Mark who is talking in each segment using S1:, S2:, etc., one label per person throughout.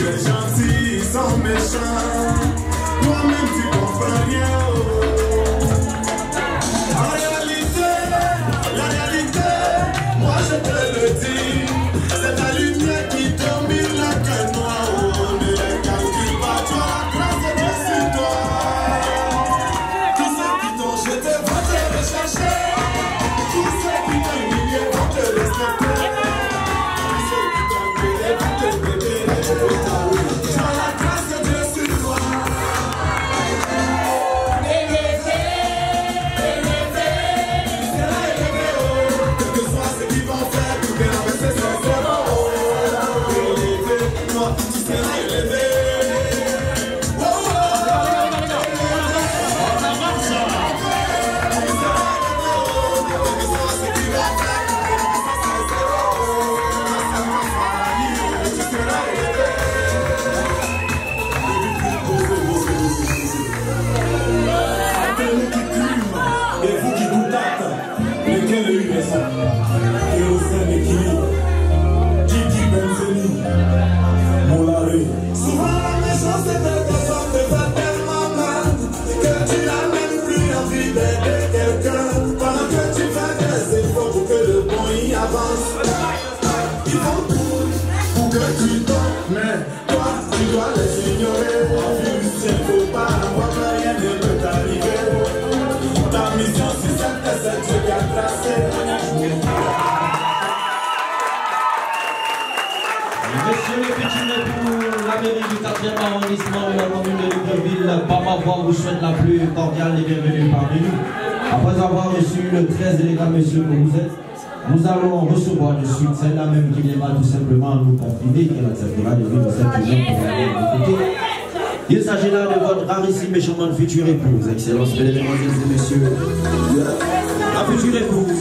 S1: es gentil, ils sont méchants. Toi-même tu comprends rien. En réalité, la réalité, moi je te le dis, c'est ta lumière qui domine la gueule noire. Ne les calcule pas, tu as la grâce de Dieu sur toi. Tous ceux qui t'ont jeté vont te rechercher. Tous ceux qui t'ont humilié vont te respecter. Tous ceux qui t'ont brûlé vont te brûler. Tu as la grâce de Dieu sur toi. Ils font tout pour que tu tombes, mais toi tu dois les ignorer. Il ne faut pas avoir rien ne peut t'arriver. Ta mission sur cette terre, c'est Dieu qui a tracé.
S2: Monsieur le petit époux, la mairie du 4e arrondissement de la commune de Libreville, par ma voix, vous souhaite la plus cordiale des bienvenus parmi nous. Après avoir reçu le très élégant monsieur que vous êtes, nous allons recevoir de suite celle-là même qui viendra tout simplement nous confider, qu'elle acceptera de vivre cette vision pour aller écouter. Il s'agit là de votre rarissime et charmante future épouse. Excellence, mesdames, mesdemoiselles et messieurs. La future épouse.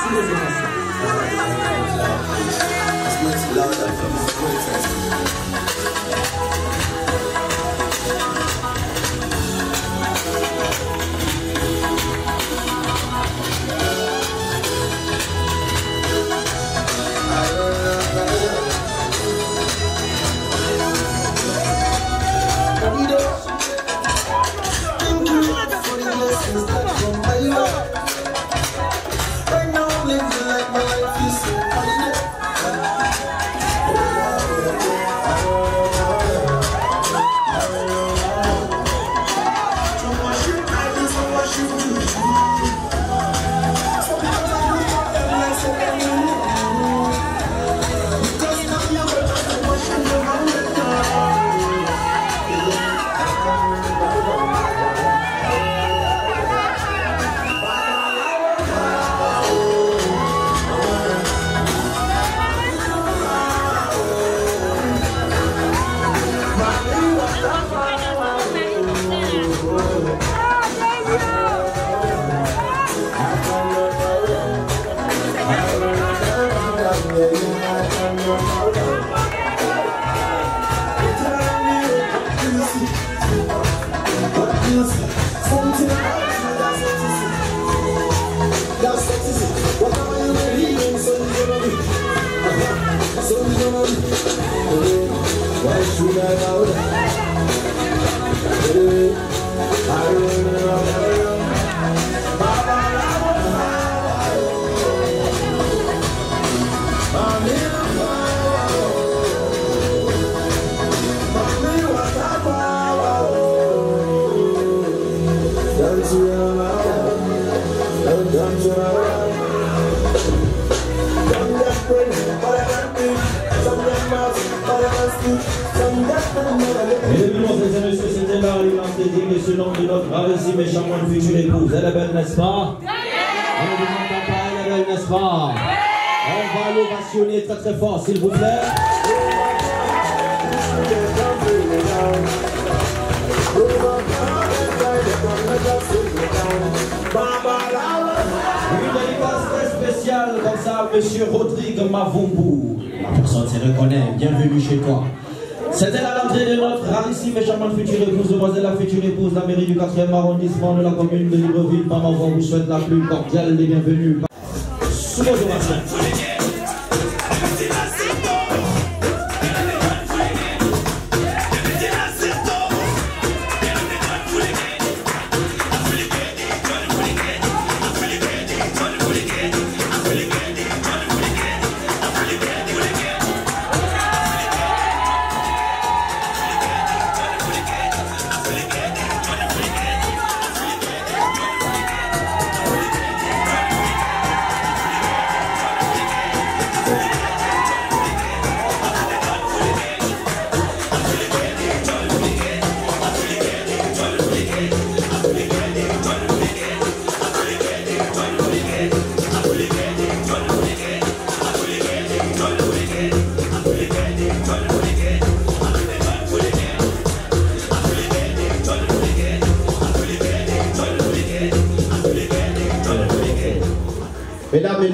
S2: C'était là l'identité ce nom de notre gravissime et charmante future épouse. Elle est belle, n'est-ce pas? On ne vous entend pas, elle est belle, n'est-ce pas? On va l'ovationner très très fort, s'il vous plaît. Une dédicace très spéciale comme ça, monsieur Rodrigue Mavumbu. La personne se reconnaît, bienvenue chez toi. C'était à l'entrée de notre rarissime et charmante future épouse, demoiselle la future épouse, la mairie du 4e arrondissement de la commune de Libreville. Maman vous souhaite la plus cordiale des bienvenues. Sous vos ovations.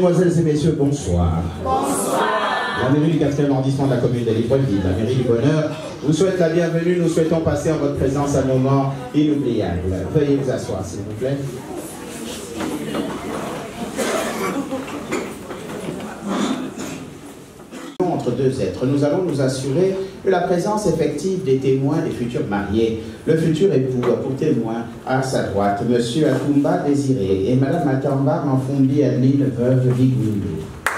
S3: Mesdemoiselles et messieurs, bonsoir. Bonsoir. La mairie du 4e arrondissement de la commune de Libreville, la mairie du Bonheur, vous souhaite la bienvenue. Nous souhaitons passer en votre présence un moment inoubliable. Veuillez vous asseoir, s'il vous plaît. Entre deux êtres, nous allons nous assurer de la présence effective des témoins des futurs mariés. Le futur époux a pour témoin à sa droite Monsieur Akumba Désiré et Madame Matamba Manfumbi Adeline veuve Vigundu.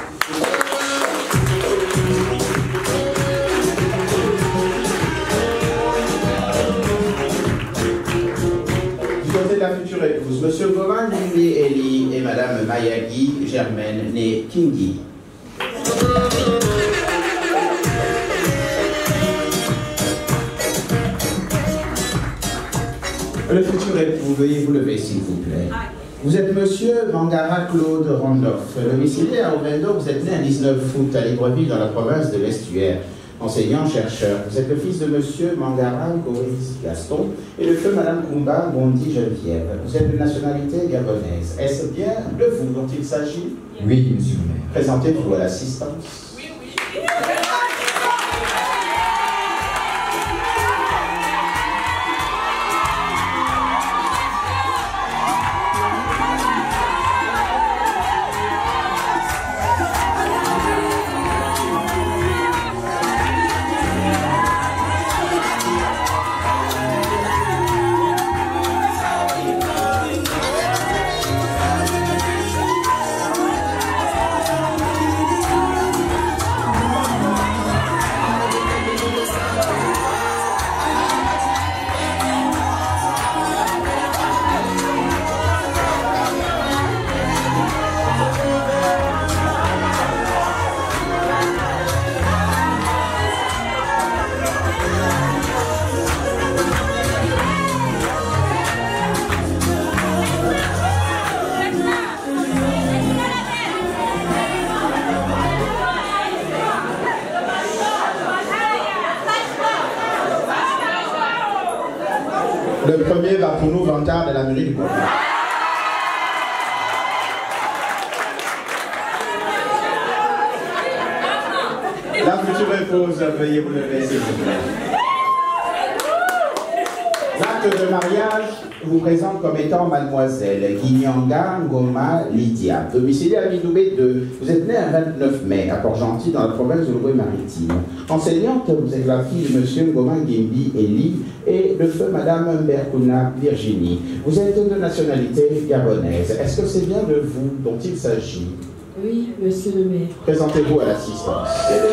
S3: Du côté de la future épouse, Monsieur Goman Limbi Eli et Madame Mayagi Germaine née Kingi. Le futur époux, veuillez vous lever s'il vous plaît. Vous êtes Monsieur Mangara Claude Randolph, domicilié à Ovendo. Vous êtes né un 19 août à Libreville dans la province de l'Estuaire. Enseignant, chercheur. Vous êtes le fils de Monsieur Mangara Goris Gaston et le feu Madame Kumba Bondi Geneviève. Vous êtes de nationalité gabonaise. Est-ce bien de vous dont il s'agit?
S4: Oui, monsieur le maire.
S3: Présentez-vous à l'assistance. Le premier va pour nous vantard de la mairie du Bonheur. La future épouse, veuillez vous lever s'il vous plaît. L'acte de mariage vous présente comme étant mademoiselle Guignanga Ngoma Lydia, domiciliée à Midoubé 2. Vous êtes née un 29 mai à Port-Gentil dans la province de l'Ouvray-Maritime. Enseignante, vous êtes la fille de Monsieur Ngoma Gimbi Eli et de feu Madame Mberkuna Virginie. Vous êtes de nationalité gabonaise. Est-ce que c'est bien de vous dont il s'agit?
S5: Oui, monsieur le maire.
S3: Présentez-vous à l'assistance.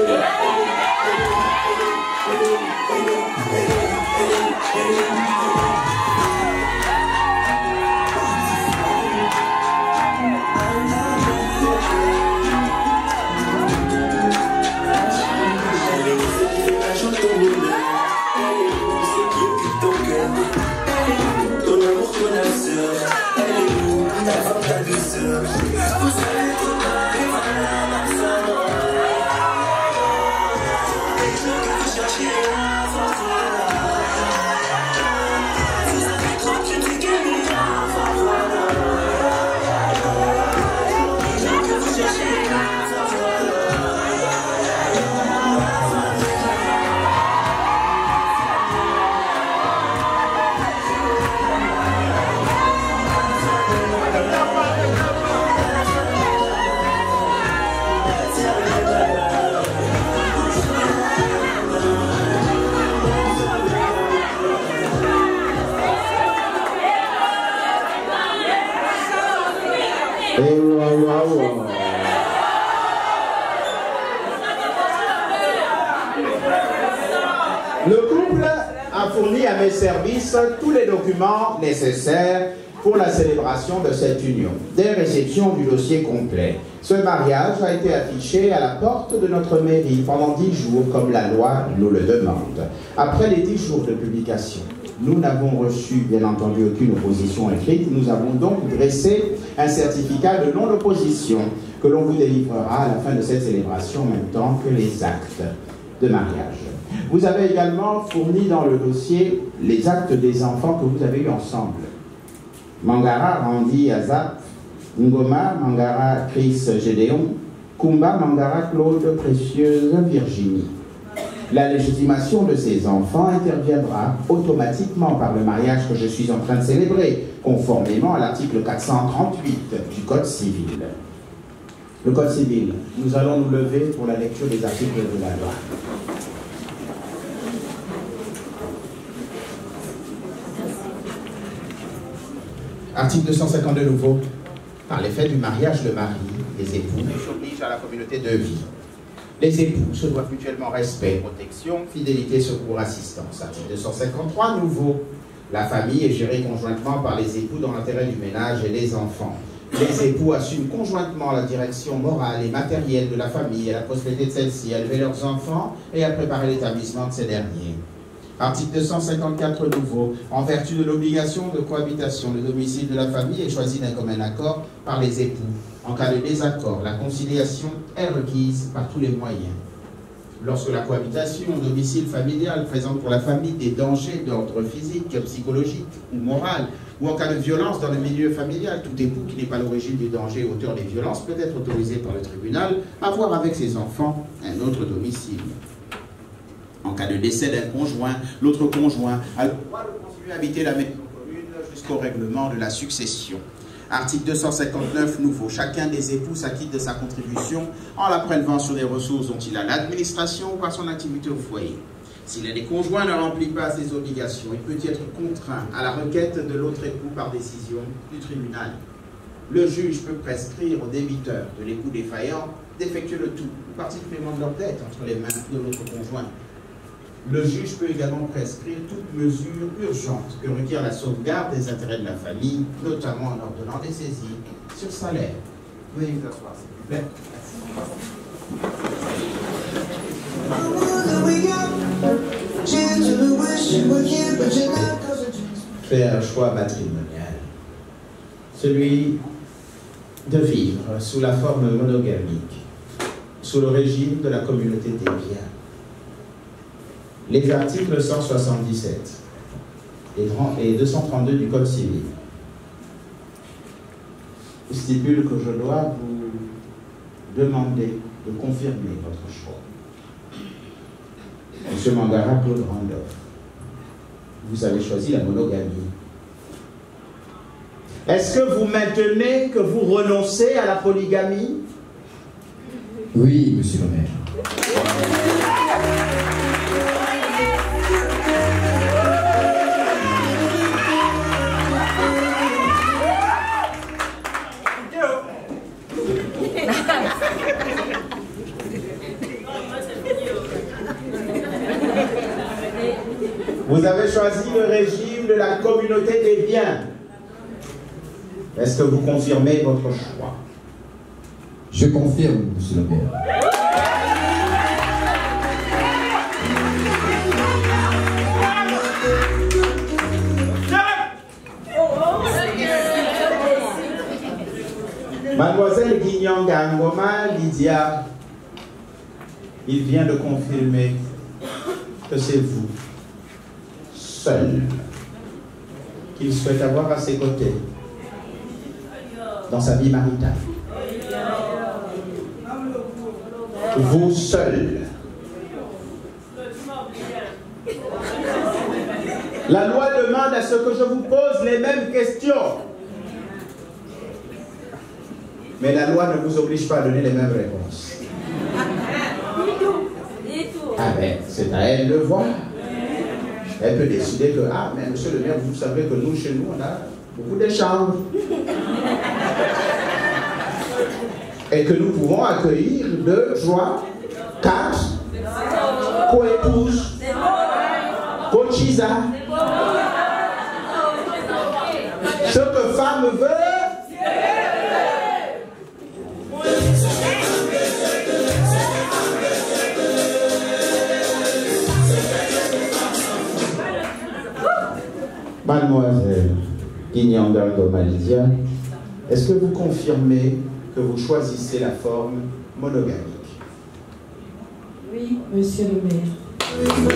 S3: Le couple a fourni à mes services tous les documents nécessaires pour la célébration de cette union. Dès réception du dossier complet, ce mariage a été affiché à la porte de notre mairie pendant 10 jours, comme la loi nous le demande. Après les 10 jours de publication, nous n'avons reçu, bien entendu, aucune opposition écrite. Nous avons donc dressé un certificat de non-opposition que l'on vous délivrera à la fin de cette célébration, en même temps que les actes de mariage. Vous avez également fourni dans le dossier les actes des enfants que vous avez eus ensemble. Mangara Randi Azap Ngoma Mangara Chris Gédéon, Kumba Mangara Claude Précieuse Virginie. La légitimation de ces enfants interviendra automatiquement par le mariage que je suis en train de célébrer, conformément à l'article 438 du Code civil. Le Code civil, nous allons nous lever pour la lecture des articles de la loi. Article 252 nouveau. Par l'effet du mariage, le mari, les époux, s'obligent à la communauté de vie. Les époux se doivent mutuellement respect, protection, fidélité, secours, assistance. Article 253 nouveau. La famille est gérée conjointement par les époux dans l'intérêt du ménage et des enfants. Les époux assument conjointement la direction morale et matérielle de la famille et la prospérité de celle-ci, à élever leurs enfants et à préparer l'établissement de ces derniers. Article 254 nouveau. En vertu de l'obligation de cohabitation, le domicile de la famille est choisi d'un commun accord par les époux. En cas de désaccord, la conciliation est requise par tous les moyens. Lorsque la cohabitation au domicile familial présente pour la famille des dangers d'ordre physique, psychologique ou moral, ou en cas de violence dans le milieu familial, tout époux qui n'est pas l'origine du danger ou auteur des violences peut être autorisé par le tribunal à avoir avec ses enfants un autre domicile. En cas de décès d'un conjoint, l'autre conjoint a le droit de continuer à habiter la maison commune jusqu'au règlement de la succession. Article 259 nouveau. Chacun des époux s'acquitte de sa contribution en la prélevant sur les ressources dont il a l'administration ou par son activité au foyer. Si l'un des conjoints ne remplit pas ses obligations, il peut y être contraint à la requête de l'autre époux par décision du tribunal. Le juge peut prescrire au débiteur de l'époux défaillant d'effectuer le tout, ou partie de paiement de leur dette entre les mains de l'autre conjoint. Le juge peut également prescrire toute mesure urgente que requiert la sauvegarde des intérêts de la famille, notamment en ordonnant des saisies sur salaire. Veuillez vous asseoir, s'il vous plaît. Faire un choix matrimonial, celui de vivre sous la forme monogamique, sous le régime de la communauté des biens. Les articles 177 et 232 du Code civil stipulent que je dois vous demander de confirmer votre choix. Monsieur Mangara Claude Randolph, vous avez choisi la monogamie. Est-ce que vous maintenez que vous renoncez à la polygamie?
S2: Oui, monsieur le maire.
S3: Vous avez choisi le régime de la communauté des biens. Est-ce que vous confirmez votre choix?
S2: Je confirme, monsieur le maire.
S3: Mademoiselle Guignanga Ngoma Lydia, il vient de confirmer que c'est vous, seul, qu'il souhaite avoir à ses côtés dans sa vie maritale. Vous seul. La loi demande à ce que je vous pose les mêmes questions. Mais la loi ne vous oblige pas à donner les mêmes réponses. Ah ben, c'est à elle de voir. Elle peut décider que, ah, mais monsieur le maire, vous savez que nous, chez nous, on a beaucoup d'échanges. Et que nous pouvons accueillir 2, 3, 4 co-épouses, co-chisa. Ce que femme veut, Mademoiselle Guignanga Ngoma Lydia, est-ce que vous confirmez que vous choisissez la forme monogamique?
S5: Oui, monsieur le maire.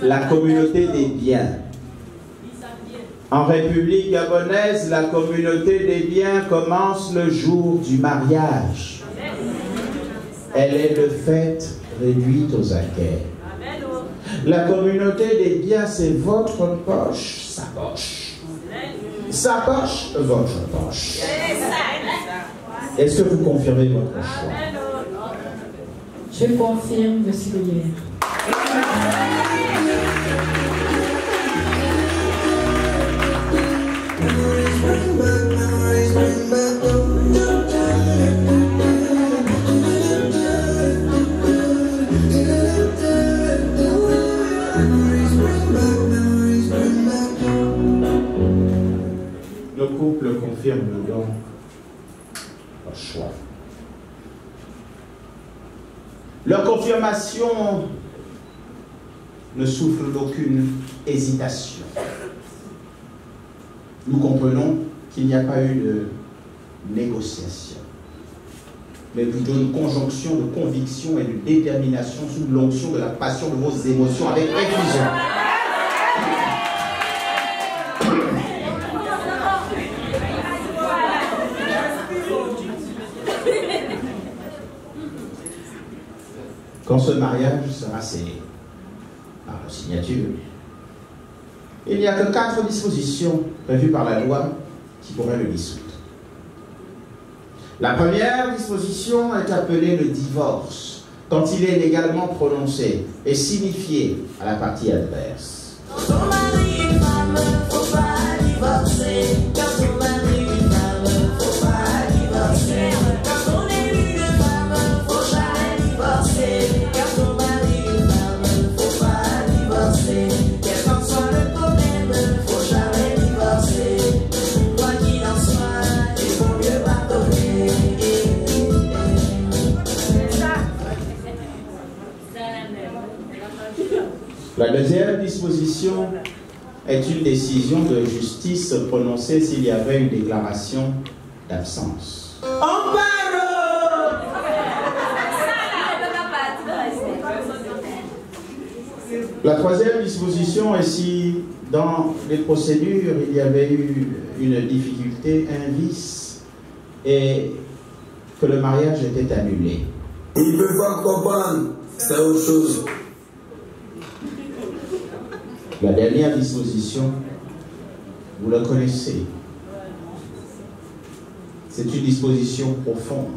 S3: la communauté des biens. En République gabonaise, la communauté des biens commence le jour du mariage. Elle est de fait réduite aux acquêts. La communauté des biens, c'est votre poche, sa poche. Sa poche, votre poche. Est-ce que vous confirmez votre choix?
S5: Je confirme, monsieur le maire.
S3: Le couple confirme donc leur choix. Leur confirmation ne souffre d'aucune hésitation. Nous comprenons qu'il n'y a pas eu de négociation, mais plutôt une conjonction de conviction et de détermination sous l'onction de la passion de vos émotions avec effusion. Quand ce mariage sera scellé par la signature, il n'y a que 4 dispositions prévues par la loi qui pourraient le dissoudre. La première disposition est appelée le divorce, quand il est légalement prononcé et signifié à la partie adverse.
S4: Quand on marie une femme, faut pas divorcer. Quand on marie une femme, faut pas divorcer. Quand on est une femme, faut jamais divorcer. Quand on marie une femme, faut pas divorcer. Quel qu'en soit le problème, faut jamais divorcer. Quoi qu'il en soit, il vaut mieux pardonner.
S3: La deuxième disposition est une décision de justice prononcée s'il y avait une déclaration d'absence. La troisième disposition est si dans les procédures il y avait eu une difficulté, un vice, et que le mariage était annulé.
S6: Ils ne peuvent pas comprendre, c'est autre chose.
S3: La dernière disposition, vous la connaissez. C'est une disposition profonde.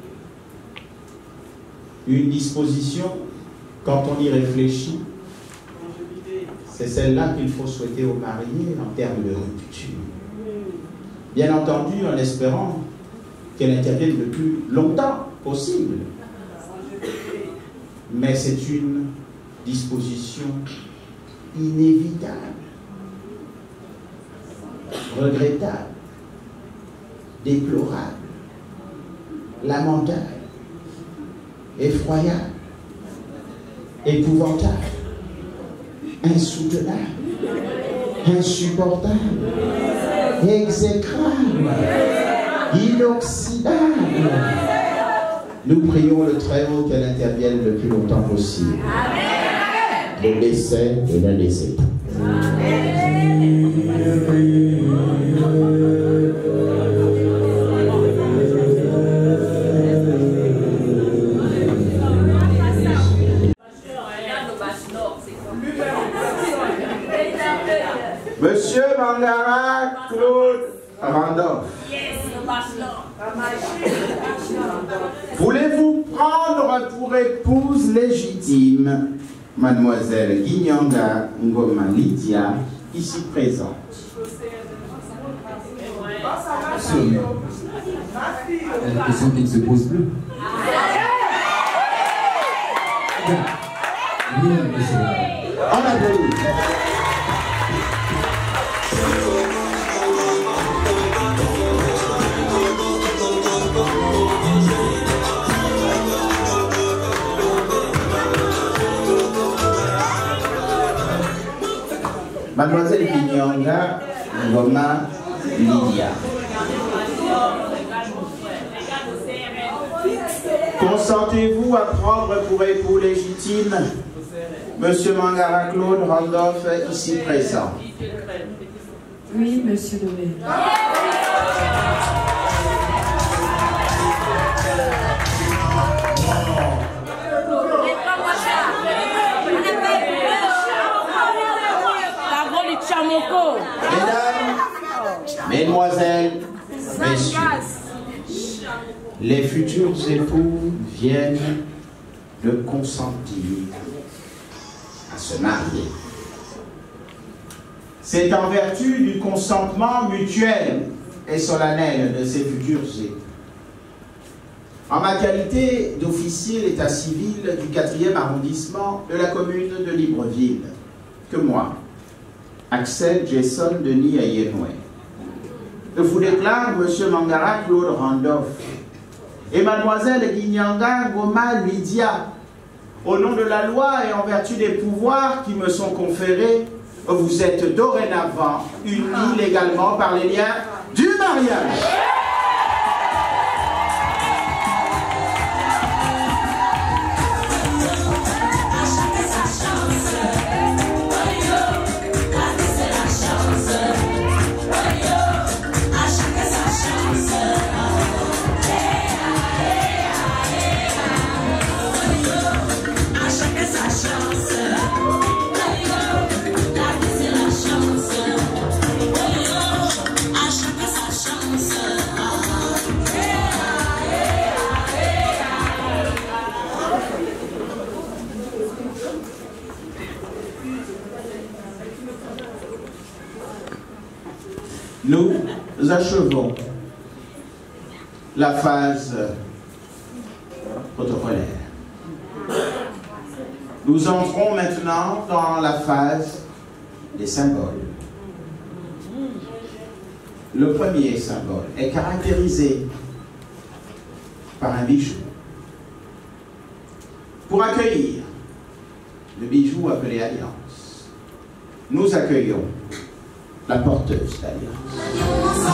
S3: Une disposition, quand on y réfléchit, c'est celle-là qu'il faut souhaiter aux mariés en termes de rupture. Bien entendu, en espérant qu'elle intervienne le plus longtemps possible. Mais c'est une disposition inévitable, regrettable, déplorable, lamentable, effroyable, épouvantable, insoutenable, insupportable, exécrable, inoxydable. Nous prions le Très-Haut qu'elle intervienne le plus longtemps possible. Le décès de l'un des époux. Monsieur Mangara Claude Randolph, voulez-vous prendre pour épouse légitime Mademoiselle Guignanga Ngoma Lydia, ici présente?
S7: Monsieur le maire, il y a une question qui ne se pose plus. Oui, monsieur le maire.
S3: On applaudit. Mademoiselle Guignanga Ngoma Lydia, consentez-vous à prendre pour époux légitime Monsieur Mangara Claude Randolph, ici présent.
S5: Oui, monsieur le maire.
S3: Mesdames, mesdemoiselles, messieurs, les futurs époux viennent de consentir à se marier. C'est en vertu du consentement mutuel et solennel de ces futurs époux. En ma qualité d'officier d'état civil du 4e arrondissement de la commune de Libreville, que moi, Axel Jason Denis Ayenoué, je vous déclare Monsieur Mangara Claude Randolph et Mademoiselle Guignanga Goma Lydia, au nom de la loi et en vertu des pouvoirs qui me sont conférés, vous êtes dorénavant unis légalement par les liens du mariage. Nous achevons la phase protocolaire. Nous entrons maintenant dans la phase des symboles. Le premier symbole est caractérisé par un bijou. Pour accueillir le bijou appelé Alliance, nous accueillons la porteuse d'Alliance.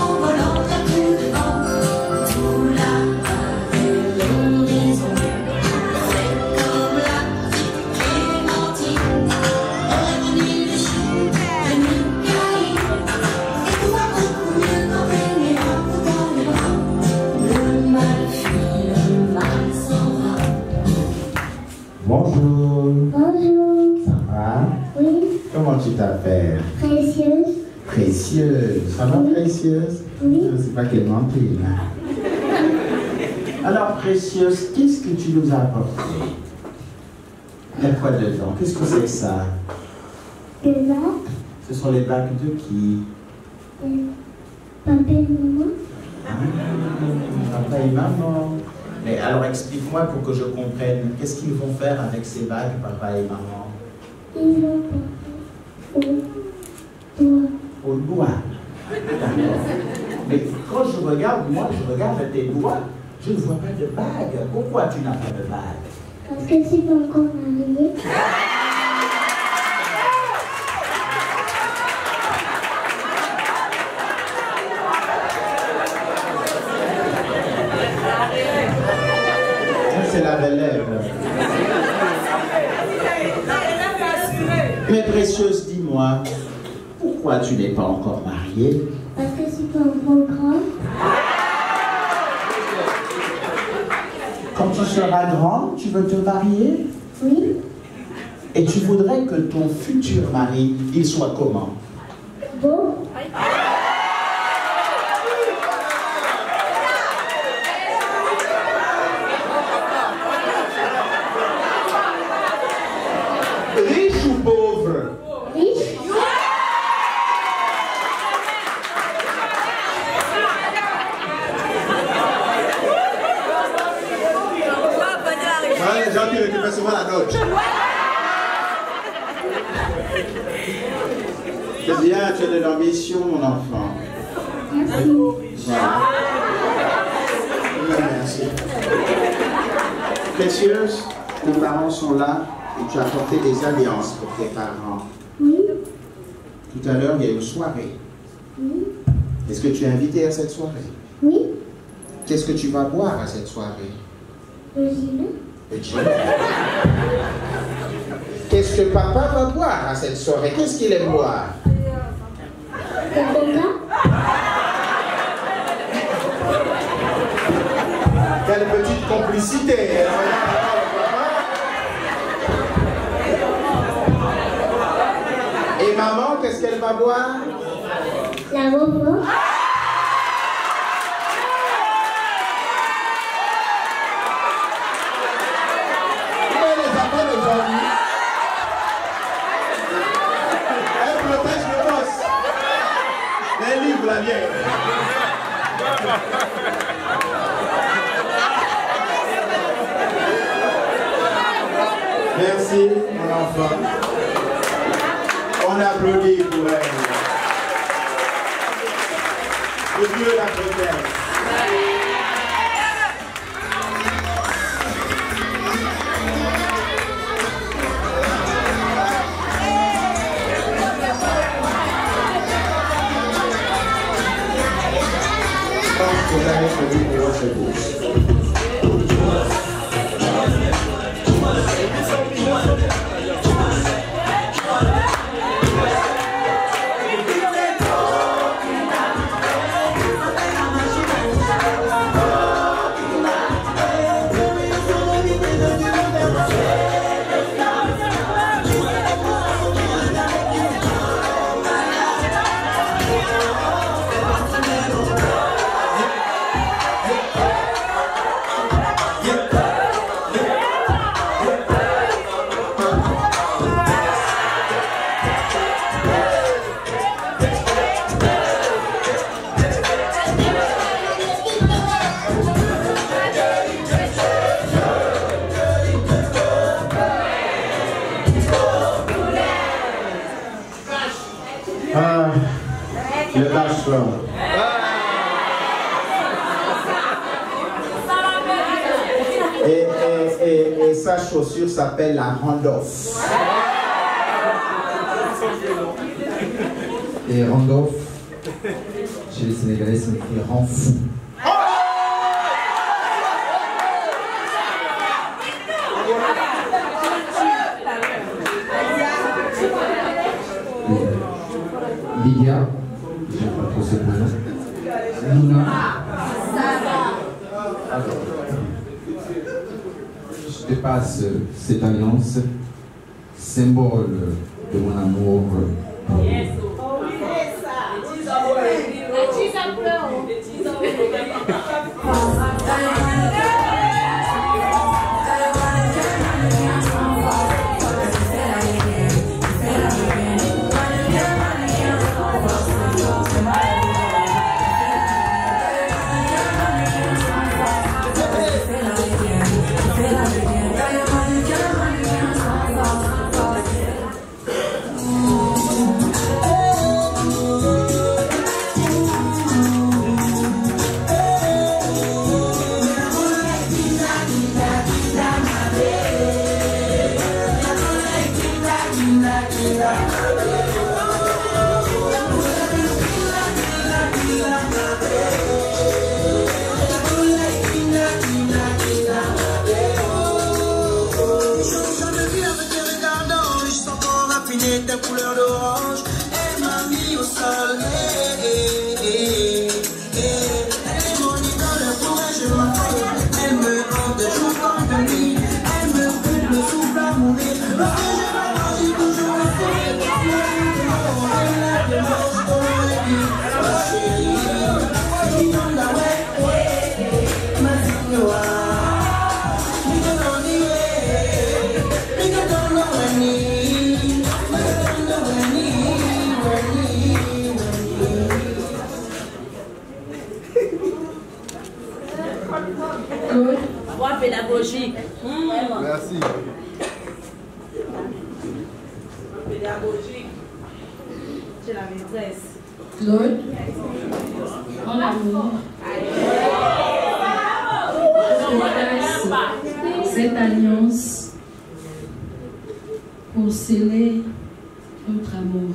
S3: Bonjour.
S8: Bonjour.
S3: Ça va?
S8: Oui.
S3: Comment tu t'appelles?
S8: Précieuse.
S3: Précieuse. Ça va, Précieuse?
S8: Oui.
S3: Je ne sais pas quelle mentir. Alors, Précieuse, qu'est-ce que tu nous as apporté? Il y a quoi dedans? Qu'est-ce que c'est ça?
S8: Des bacs.
S3: Ce sont les bacs de qui?
S8: Papa et maman.
S3: Papa et maman. Mais alors, explique-moi pour que je comprenne. Qu'est-ce qu'ils vont faire avec ces bacs, papa et maman?
S8: Ils vont porter au doigt.
S3: Au doigt. D'accord. Mais quand je regarde, moi, je regarde tes doigts, je ne vois pas de bague. Pourquoi tu n'as pas de bague?
S8: Parce que je suis pas encore mariée.
S3: C'est la belle lèvre. Mais Précieuse, dis-moi, pourquoi tu n'es pas encore mariée?
S8: Parce que je suis pas encore grande.
S3: Quand tu seras grande, tu veux te marier?
S8: Oui.
S3: Et tu voudrais que ton futur mari, il soit comment?
S8: Beau.
S3: Riche ou pauvre?
S8: Riche.
S3: Les gens qui récupèrent souvent la note. C'est bien, tu as de l'ambition, mon enfant.
S8: Merci.
S3: Voilà. Merci. Précieuse, tes parents sont là et tu as apporté des alliances pour tes parents.
S8: Oui.
S3: Tout à l'heure, il y a une soirée.
S8: Oui.
S3: Est-ce que tu es invité à cette soirée?
S8: Oui.
S3: Qu'est-ce que tu vas boire à cette soirée?
S8: Le gilet.
S3: Le gin. Qu'est-ce qu'est-ce que papa va boire à cette soirée? Qu'est-ce qu'il aime boire? Quelle petite complicité! Et maman, qu'est-ce qu'elle va boire?
S8: La bobo.
S3: Elle protège le boss. Elle livre la vieille. Merci, mon enfant. On applaudit pour elle. Que Dieu la protège. Vous avez choisi pour votre bouche. Le lâche-flanc. Et sa chaussure s'appelle la Randolph.
S7: Et Randolph, chez les Sénégalais, ça écrit rend fou. Lydia, je pas trop ce prénom. Luna. Je te passe cette alliance, symbole de mon amour pour vous.
S9: Ta couleur d'orange, elle m'a mis au sol. Elle est mon idole, pour elle je m'appelle. Elle me hante de jour comme de nuit. Elle me brûle le souffle à mourir. Parce que je m'arrange toujours le sourire. Elle a de l'eau, ma chérie. Qui tombe la ouais, ma signora.
S5: Voix pédagogique.
S6: Merci.
S5: Pédagogique. C'est la maîtresse. Claude, en amour, je passe cette alliance pour sceller notre amour.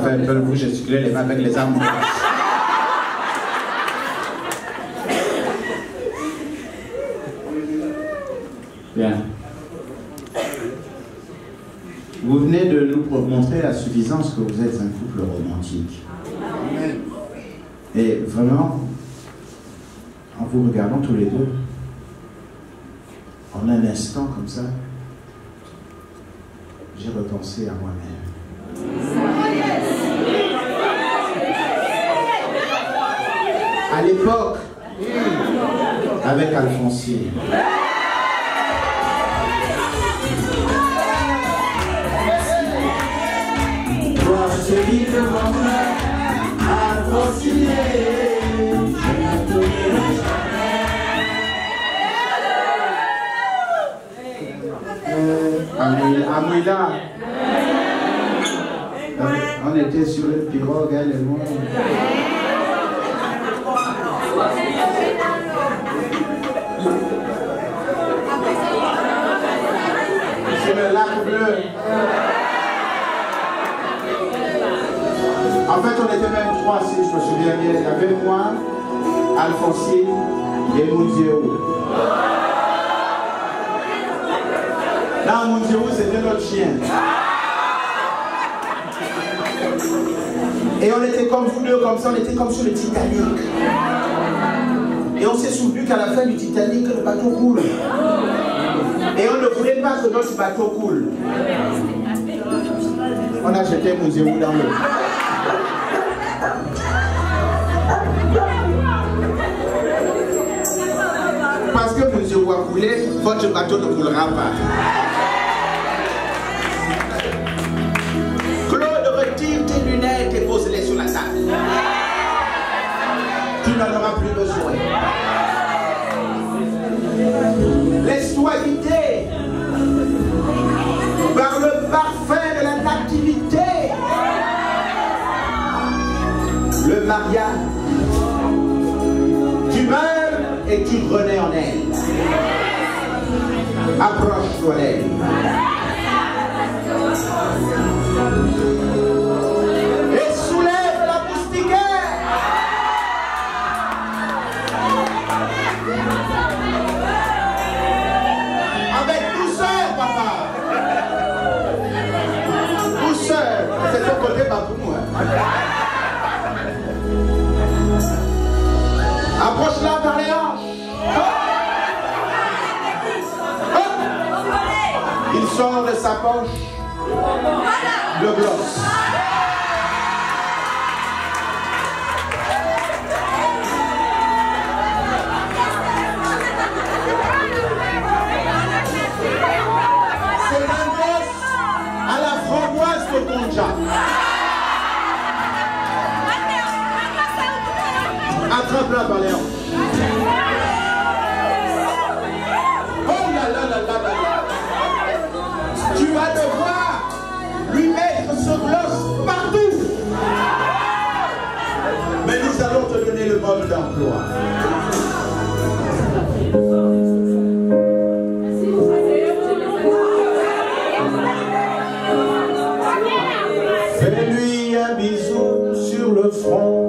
S3: faire un peu vous gesticuler les mains avec les armes. Bien. Vous venez de nous montrer à suffisance que vous êtes un couple romantique. Et vraiment, en vous regardant tous les deux, en un instant comme ça, j'ai repensé à moi-même. À l'époque, avec Alphonsine. Toi, je vis devant moi, Alphonsine, je ne t'oublierai jamais. Amouila, on était sur le pirogue, elle et moi. Sur le lac bleu. En fait, on était même trois, si je me souviens bien. Il y avait moi, Alphonsine et Mounzéou. Là, Mounzéou, c'était notre chien. Et on était comme vous deux, comme ça, on était comme sur le Titanic. Et on s'est souvenu qu'à la fin du Titanic, le bateau coule. Et on ne voulait pas que notre bateau coule. On a jeté Mounzéou dans l'eau. Parce que Mounzéou a coulé, votre bateau ne coulera pas. Claude, retire tes lunettes et pose-les sur la table. Tu n'en auras plus besoin. Laisse-toi guider par le parfum de la nativité. Le mariage. Tu meurs et tu renais en elle. Approche-toi d'elle. Et soulève la moustiquaire. Avec douceur, papa. Douceur. C'est ton côté, pas pour moi. Approche-la par les hanches. Il sort de sa poche le gloss. C'est un gloss à la framboise de Conja. Attrape-la par les hanches. Oh là là là là là. Tu vas devoir lui mettre ce gloss partout. Mais nous allons te donner le mode d'emploi. Fais-lui un bisou sur le front.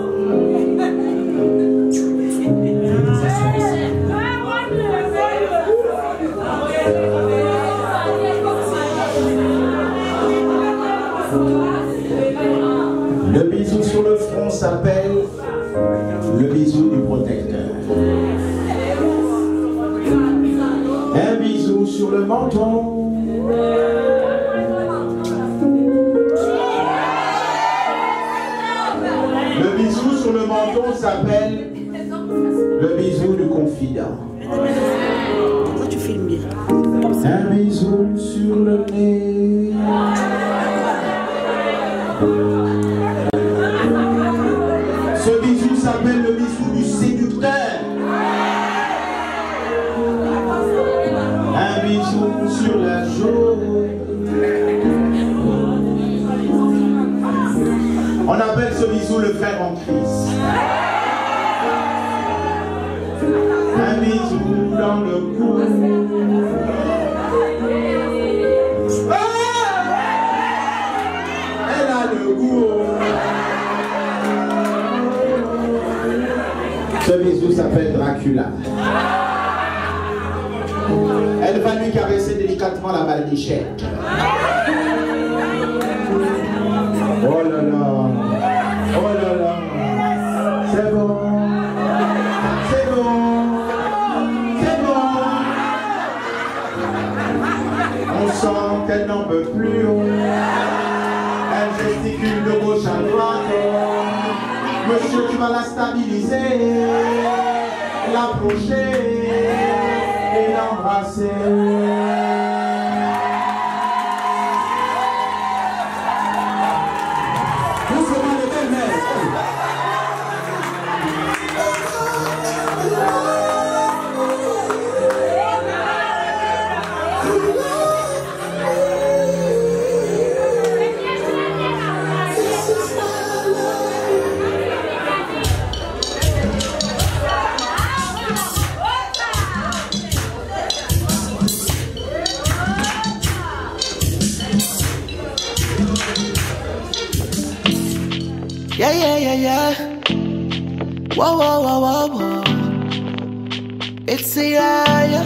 S3: Le bisou sur le front s'appelle le bisou du protecteur. Un bisou sur le menton. Le bisou sur le menton s'appelle le bisou du confident.
S10: Pourquoi tu filmes bien?
S3: Un bisou sur le nez. Ce bisou s'appelle le bisou du séducteur. Un bisou sur la joue. On appelle ce bisou le frère en Christ. Un bisou dans le cou. Elle a le goût. plus là. Elle va lui caresser délicatement la barbichette. Oh là là. Oh là là. C'est bon. C'est bon. C'est bon. On sent qu'elle n'en peut plus. Elle gesticule de gauche à droite. Monsieur, tu vas la stabiliser, l'approcher et l'embrasser. Doucement les belles-mères.
S9: Yeah, yeah, yeah, yeah. Whoa, whoa, whoa, whoa, whoa. It's a yeah.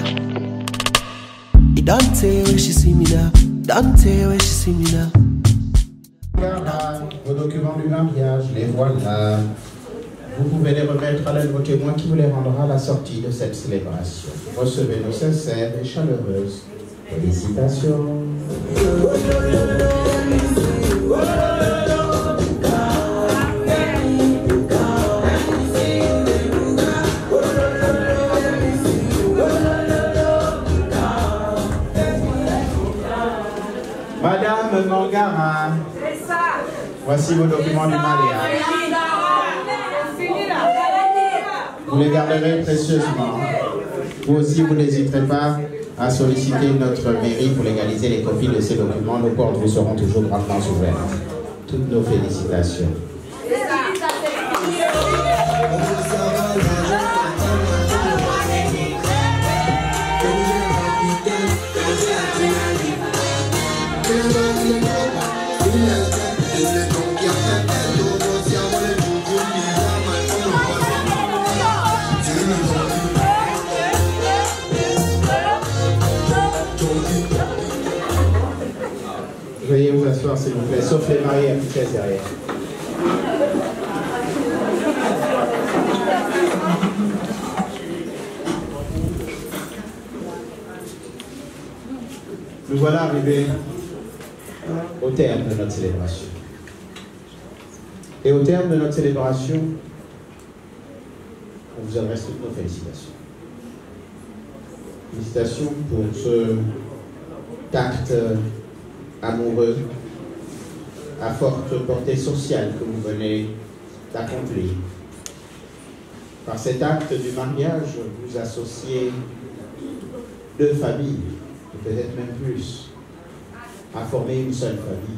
S9: Dante when she see me now. Dante when she see me now.
S3: Voilà, vos documents du mariage, les voilà. Vous pouvez les remettre à l'un de vos témoins qui vous les rendra à la sortie de cette célébration. Recevez nos sincères et chaleureuses félicitations. Madame Mangara, voici vos documents du mariage. Vous les garderez précieusement. Vous aussi, vous n'hésiterez pas à solliciter notre mairie pour légaliser les copies de ces documents. Nos portes vous seront toujours grandement ouvertes. Toutes nos félicitations. Veuillez vous asseoir s'il vous plaît, sauf les mariés à toute derrière. Nous voilà arrivés au terme de notre célébration. Et au terme de notre célébration, on vous adresse toutes nos félicitations. Félicitations pour ce acte amoureux, à forte portée sociale que vous venez d'accomplir. Par cet acte du mariage, vous associez deux familles, et peut-être même plus, à former une seule famille.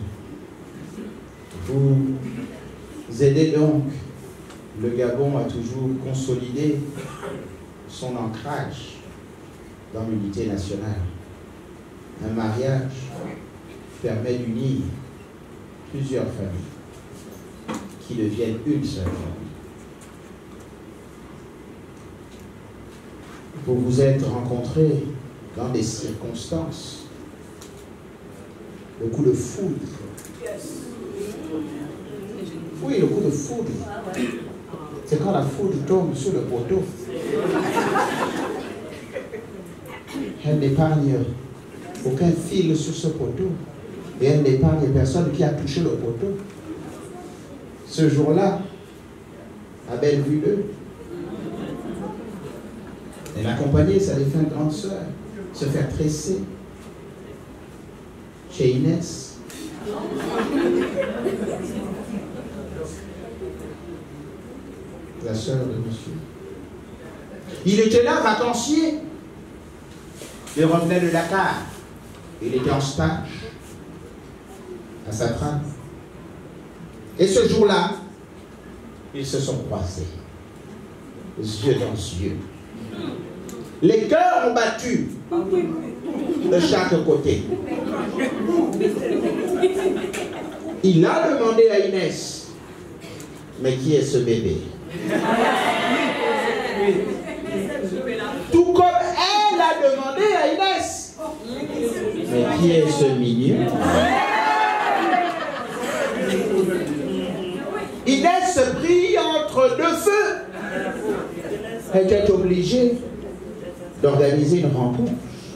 S3: Vous aidez donc le Gabon à toujours consolider son ancrage dans l'unité nationale. Un mariage permet d'unir plusieurs familles qui deviennent une seule famille. Vous vous êtes rencontrés dans des circonstances, le coup de foudre. Oui, le coup de foudre. C'est quand la foudre tombe sur le poteau. Elle n'épargne aucun fil sur ce poteau. Et elle n'épargne personne qui a touché le poteau. Ce jour-là, à Bellevue 2, elle accompagnait sa défunte grande sœur se faire tresser chez Inès. La sœur de monsieur. Il était là, vacancier. Il revenait de Dakar. Il était en stage à sa femme. Et ce jour-là, ils se sont croisés, yeux dans yeux. Les cœurs ont battu de chaque côté. Il a demandé à Inès, mais qui est ce bébé? Qui est ce mignon? Inès prit entre deux feux. Elle était obligée d'organiser une rencontre.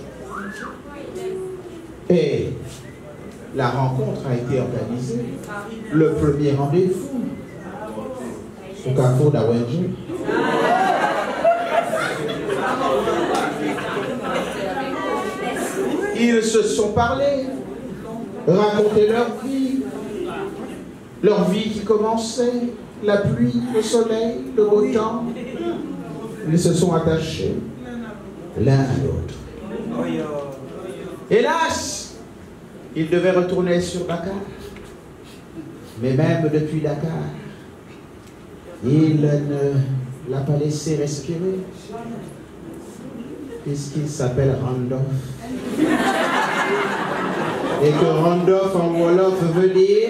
S3: Et la rencontre a été organisée. Le premier rendez-vous au carrefour d'Awenge. Ils se sont parlé, raconté leur vie qui commençait, la pluie, le soleil, le beau temps. Ils se sont attachés l'un à l'autre. Hélas, ils devaient retourner sur Dakar. Mais même depuis Dakar, il ne l'a pas laissé respirer, puisqu'il s'appelle Randolph. Et que Randolph en Wolof veut dire...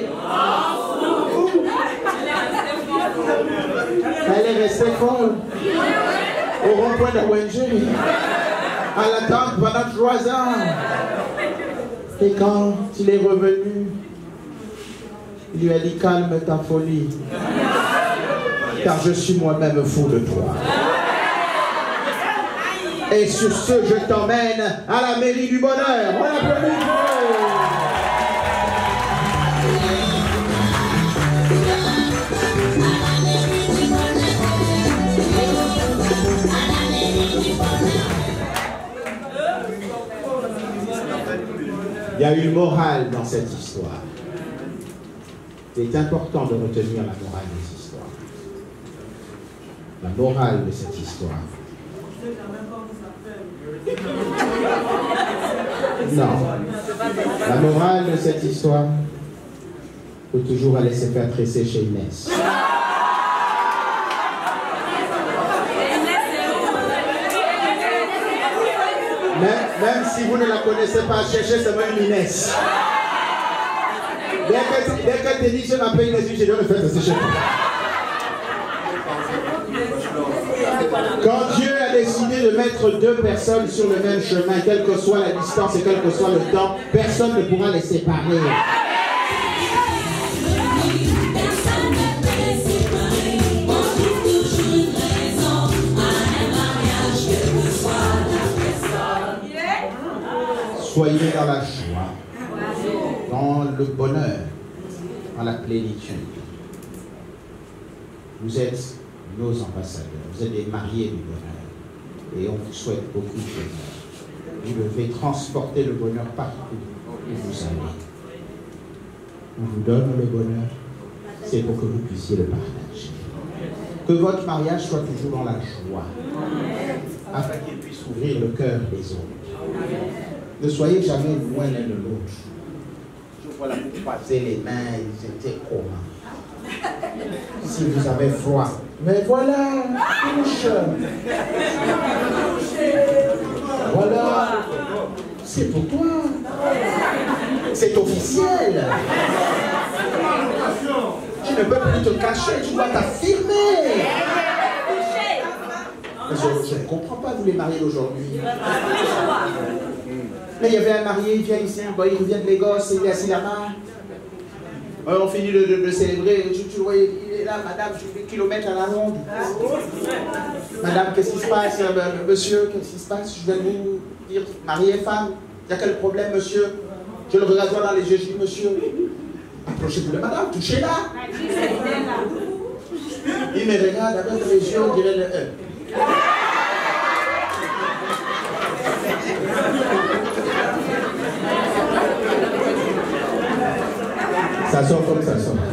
S3: Elle est restée folle au rond-point d'Awenge, à l'attente pendant 3 ans. Et quand il est revenu, il lui a dit: calme ta folie, car je suis moi-même fou de toi. Et sur ce, je t'emmène à la mairie du bonheur. On applaudit. Il y a une morale dans cette histoire. Il est important de retenir la morale de cette histoire. La morale de cette histoire. Non. La morale de cette histoire, il faut toujours aller se faire tresser chez Inès. Même si vous ne la connaissez pas, cherchez seulement une Inès. Dès qu'elle te dit je m'appelle Inès, je dois le faire tresser chez toi. Quand Dieu a décidé de mettre 2 personnes sur le même chemin, quelle que soit la distance et quel que soit le temps, personne ne pourra les séparer. Soyez dans la joie, dans le bonheur, dans la plénitude. Vous êtes nos ambassadeurs, vous êtes des mariés du bonheur et on vous souhaite beaucoup de bonheur. Vous devez transporter le bonheur partout où vous allez. On vous donne le bonheur, c'est pour que vous puissiez le partager. Que votre mariage soit toujours dans la joie, afin qu'il puisse ouvrir le cœur des autres. Ne soyez jamais loin l'un de l'autre. Je vois là, vous croisez les mains, ils étaient comment? Si vous avez froid, mais voilà, touche. Voilà, c'est pour toi. C'est officiel. Tu ne peux plus te cacher, tu dois t'affirmer. Je ne comprends pas, vous les mariés d'aujourd'hui. Mais il y avait un marié, il vient ici, il revient de Lagos, il est assis là-bas. On finit de célébrer, tu vois, il est là, madame, je fais kilomètres à la ronde. Madame, qu'est-ce qui se passe? Monsieur, qu'est-ce qui se passe? Je vais vous dire, marié et femme, il y a quel problème, monsieur? Je le regarde dans les yeux, je dis, monsieur, approchez-vous de madame, touchez-la. Il me regarde avec les yeux, on dirait le E. Ça sort comme ça sort.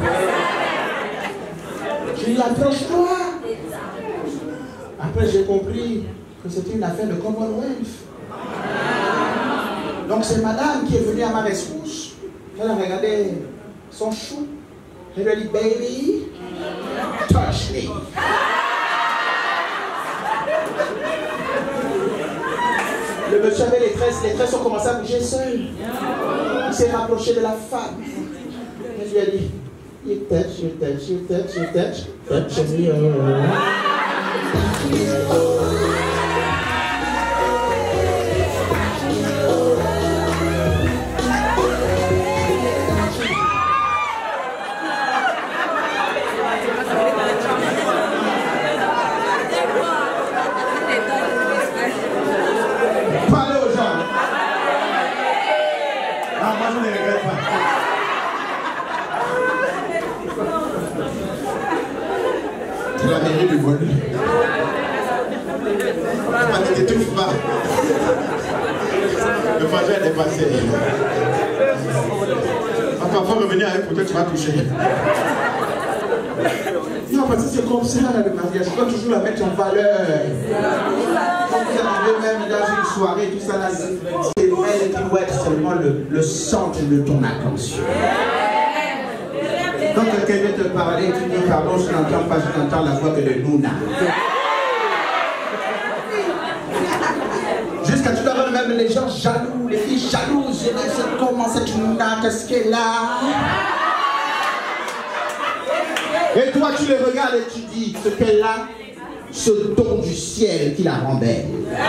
S3: Je lui approche-toi. Après, j'ai compris que c'était une affaire de Commonwealth. Donc, c'est madame qui est venue à ma rescousse. Elle a regardé son chou. Elle lui a dit, baby, touch me. Le monsieur avait les tresses ont commencé à bouger seul. Il s'est rapproché de la femme. Elle lui a dit, you touch me. Ah, moi, je ne regrette pas. C'est la mairie du bonheur. Ne t'étouffe pas. Le projet est dépassé. Enfin, il faut revenir avec pour que tu vas toucher. Non, parce que c'est comme ça, le mariage. Tu dois toujours la mettre en valeur. Quand vous arrivez même dans une soirée, tout ça, là, c'est elle qui doit être seulement le centre de ton attention. Donc, quelqu'un vient te parler, tu dis, pardon, je n'entends pas, je n'entends la voix que de Nouna. Jusqu'à tout à l'heure, même les gens jaloux, les filles jalouses, je dis, comment cette Nouna, qu'est-ce qu'elle a? Et toi, tu les regardes et tu dis, ce qu'elle a, ce don du ciel qui la rend belle.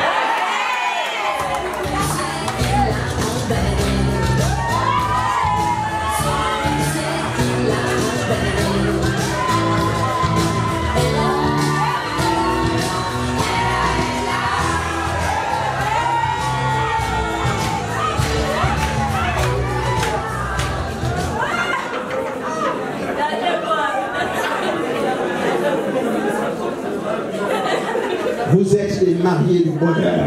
S3: Vous êtes les mariés du bonheur.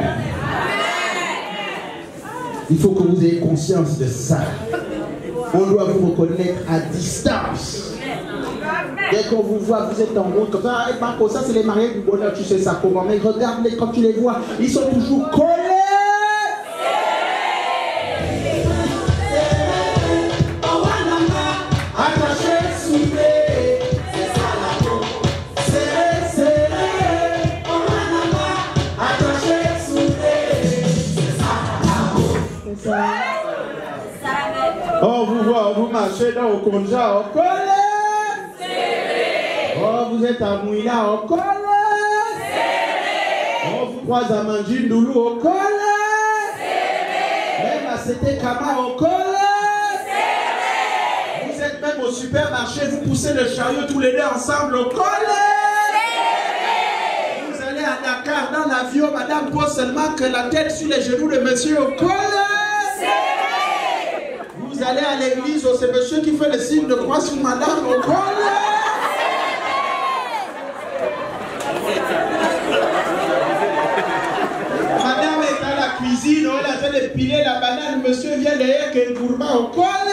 S3: Il faut que vous ayez conscience de ça. On doit vous reconnaître à distance. Dès qu'on vous voit, vous êtes en route comme ça. Et Marco, ça c'est les mariés du bonheur, tu sais ça comment. Mais regarde-les quand tu les vois, ils sont toujours collés. On vous voit, vous marchez dans le Konja, on colle. Oh, vous êtes à Mouina, on colle. On vous croise à Mandjin Doulou, on colle. Même à C'était Kama, on colle. Vous êtes même au supermarché, vous poussez le chariot tous les deux ensemble, on colle. Vous allez à Dakar dans l'avion, madame pose seulement que la tête sur les genoux de monsieur, on colle. Vous allez à l'église, c'est monsieur qui fait le signe de croix sur madame au col. Madame est à la cuisine, elle a fait de piler la banane, monsieur vient derrière qu'elle gourmand au col.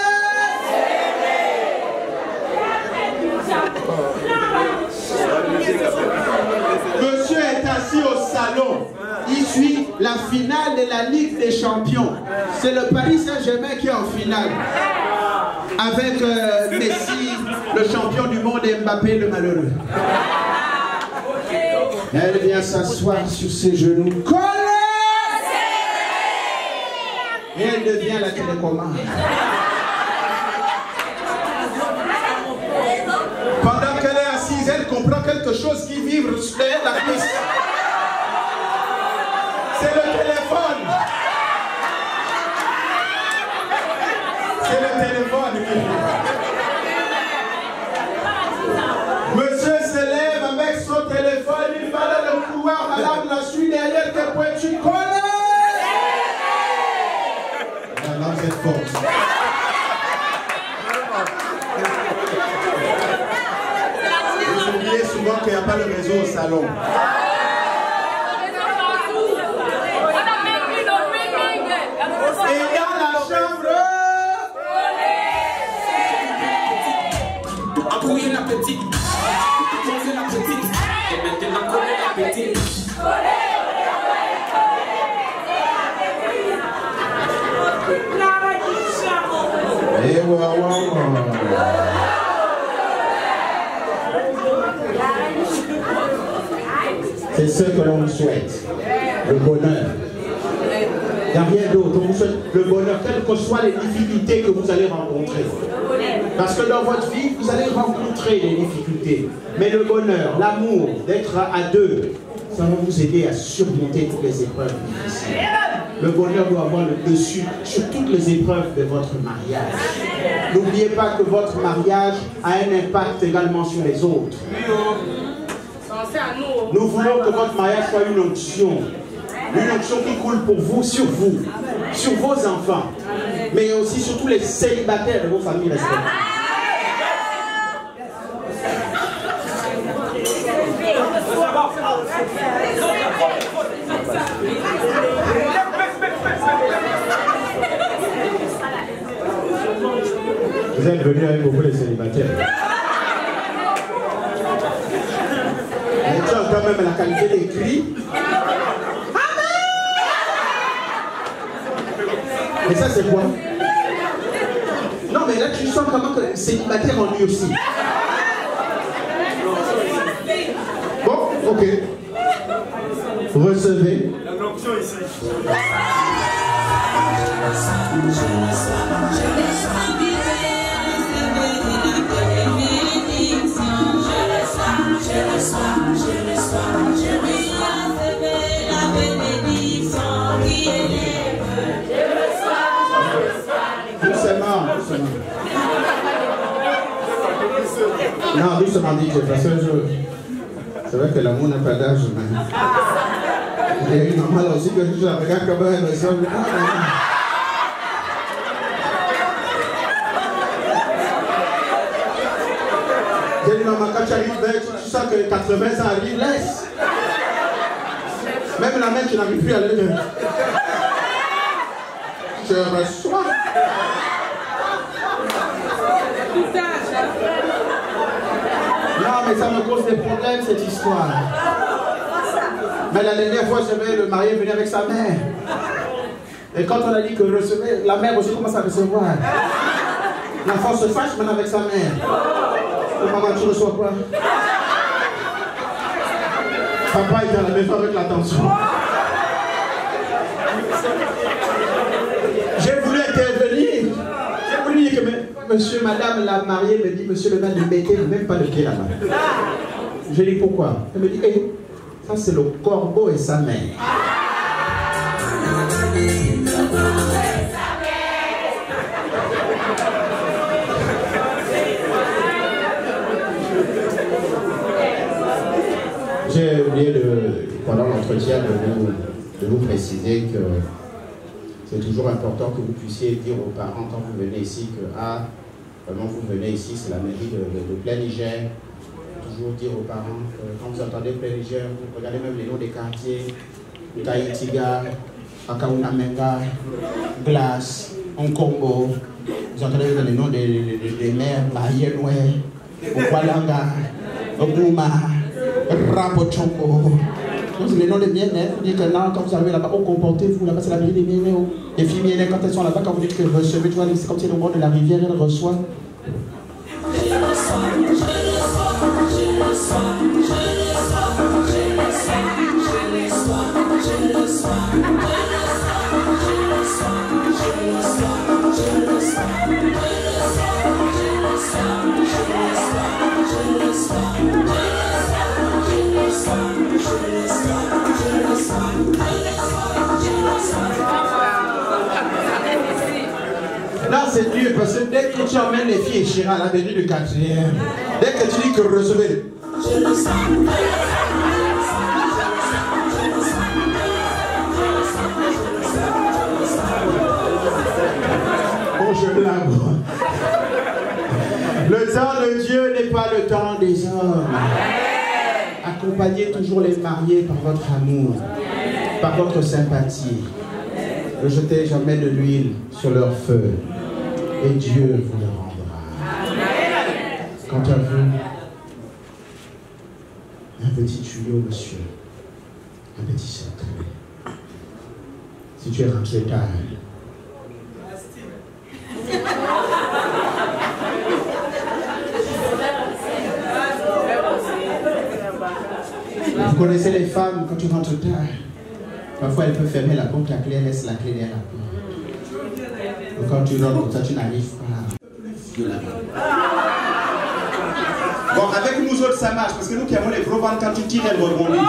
S3: Monsieur est assis au salon. Il suit la finale de la Ligue des Champions. C'est le Paris Saint-Germain qui est en finale. Avec Messi, le champion du monde, et Mbappé, le malheureux. Elle vient s'asseoir sur ses genoux. Collée! Et elle devient la télécommande. Pendant qu'elle est assise, elle comprend quelque chose qui vibre derrière la cuisse. C'est le téléphone. C'est le téléphone qui vibre. Monsieur se lève avec son téléphone, il va dans le couloir, madame la suit derrière, que point tu connais. Madame, vous êtes forte. Vous oubliez souvent qu'il n'y a pas le réseau au salon. Et dans la chambre,
S11: appuyer la petite, manger la petite, et maintenant coller la petite.
S3: Et c'est ce que l'on vous souhaite, le bonheur. Il n'y a rien d'autre, on vous souhaite le bonheur, quelles que soient les difficultés que vous allez rencontrer. Parce que dans votre vie, vous allez rencontrer des difficultés. Mais le bonheur, l'amour, d'être à deux, ça va vous aider à surmonter toutes les épreuves difficiles. Le bonheur doit avoir le dessus sur toutes les épreuves de votre mariage. N'oubliez pas que votre mariage a un impact également sur les autres. Nous voulons que votre mariage soit une onction qui coule pour vous, sur vos enfants. mais aussi surtout les célibataires de vos familles respectives. Vous êtes venus avec beaucoup de célibataires. Mais tu as quand même la qualité des cris. Mais ça c'est quoi? Non mais là tu sens comment que le célibataire en lui aussi. Bon, ok. Recevez.
S1: La l'onction ici.
S3: Doucement. Non, doucement dit que parce que c'est vrai que l'amour n'a pas d'âge. Il y a une maman là aussi que je regarde comme elle me semble. J'ai dit maman, quand tu arrives, tu sens que 80 ans arrivent, laisse. Même la main, tu n'arrives plus à aller. Je reçois. Non, mais ça me cause des problèmes, cette histoire. Mais la dernière fois, je vais le marié venir avec sa mère. Et quand on a dit que recevait, la mère aussi commence à recevoir. L'enfant se fâche maintenant avec sa mère. Oh, maman, tu reçois quoi? Papa est dans la maison avec l'attention. J'ai voulu intervenir. J'ai voulu dire que monsieur, madame, la mariée me dit, monsieur le maire, ne mettez même pas le pied là-bas. Je dis pourquoi? Elle me dit, hey, ça c'est le corbeau et sa mère. J'ai oublié pendant l'entretien de vous préciser que c'est toujours important que vous puissiez dire aux parents quand vous venez ici que vraiment vous venez ici, c'est la mairie de Plein Niger. Toujours dire aux parents que quand vous entendez Plein Niger, vous regardez même les noms des quartiers, Taïtiga, Akaunamenga, Glace, Onkombo. Vous entendez les noms des maires, Mayenoué, Okwalanga, Ogouma, Rapochongo. Donc les noms des miennes, vous dites que non, quand vous arrivez là-bas, oh, comportez-vous, là-bas c'est la mairie des miennes. Les filles miennes, quand elles sont là-bas, quand vous dites que recevez, tu vois, c'est comme si le bord de la rivière, elles reçoivent. Non, c'est dur parce que dès que tu emmènes les filles Chira à l'avenue du 4e, dès que tu dis que recevez. Oh, je blague. Le temps de Dieu n'est pas le temps des hommes. Accompagnez toujours les mariés par votre amour, par votre sympathie. Ne jetez jamais de l'huile sur leur feu et Dieu vous le rendra. Quant à vous, un petit tuyau, monsieur, un petit secret. Si tu es rentré tard, vous connaissez les femmes, quand tu rentres tard, parfois elle peut fermer la porte, la clé, elle laisse la clé derrière la porte. Donc quand tu rentres comme ça, tu n'arrives pas. Bon, avec nous autres, ça marche, parce que nous qui avons les gros ventres, quand tu tires, elles rebondissent.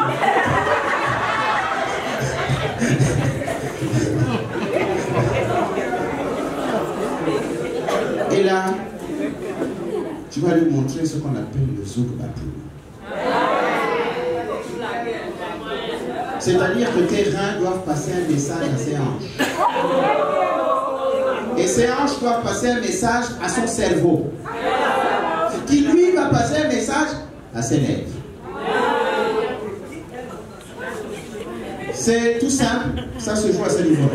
S3: Et là, tu vas lui montrer ce qu'on appelle le zouk batou. C'est-à-dire que tes reins doivent passer un message à ses hanches. Et ses hanches doivent passer un message à son cerveau, qui lui va passer un message à ses nerfs. C'est tout simple, ça se joue à ce niveau.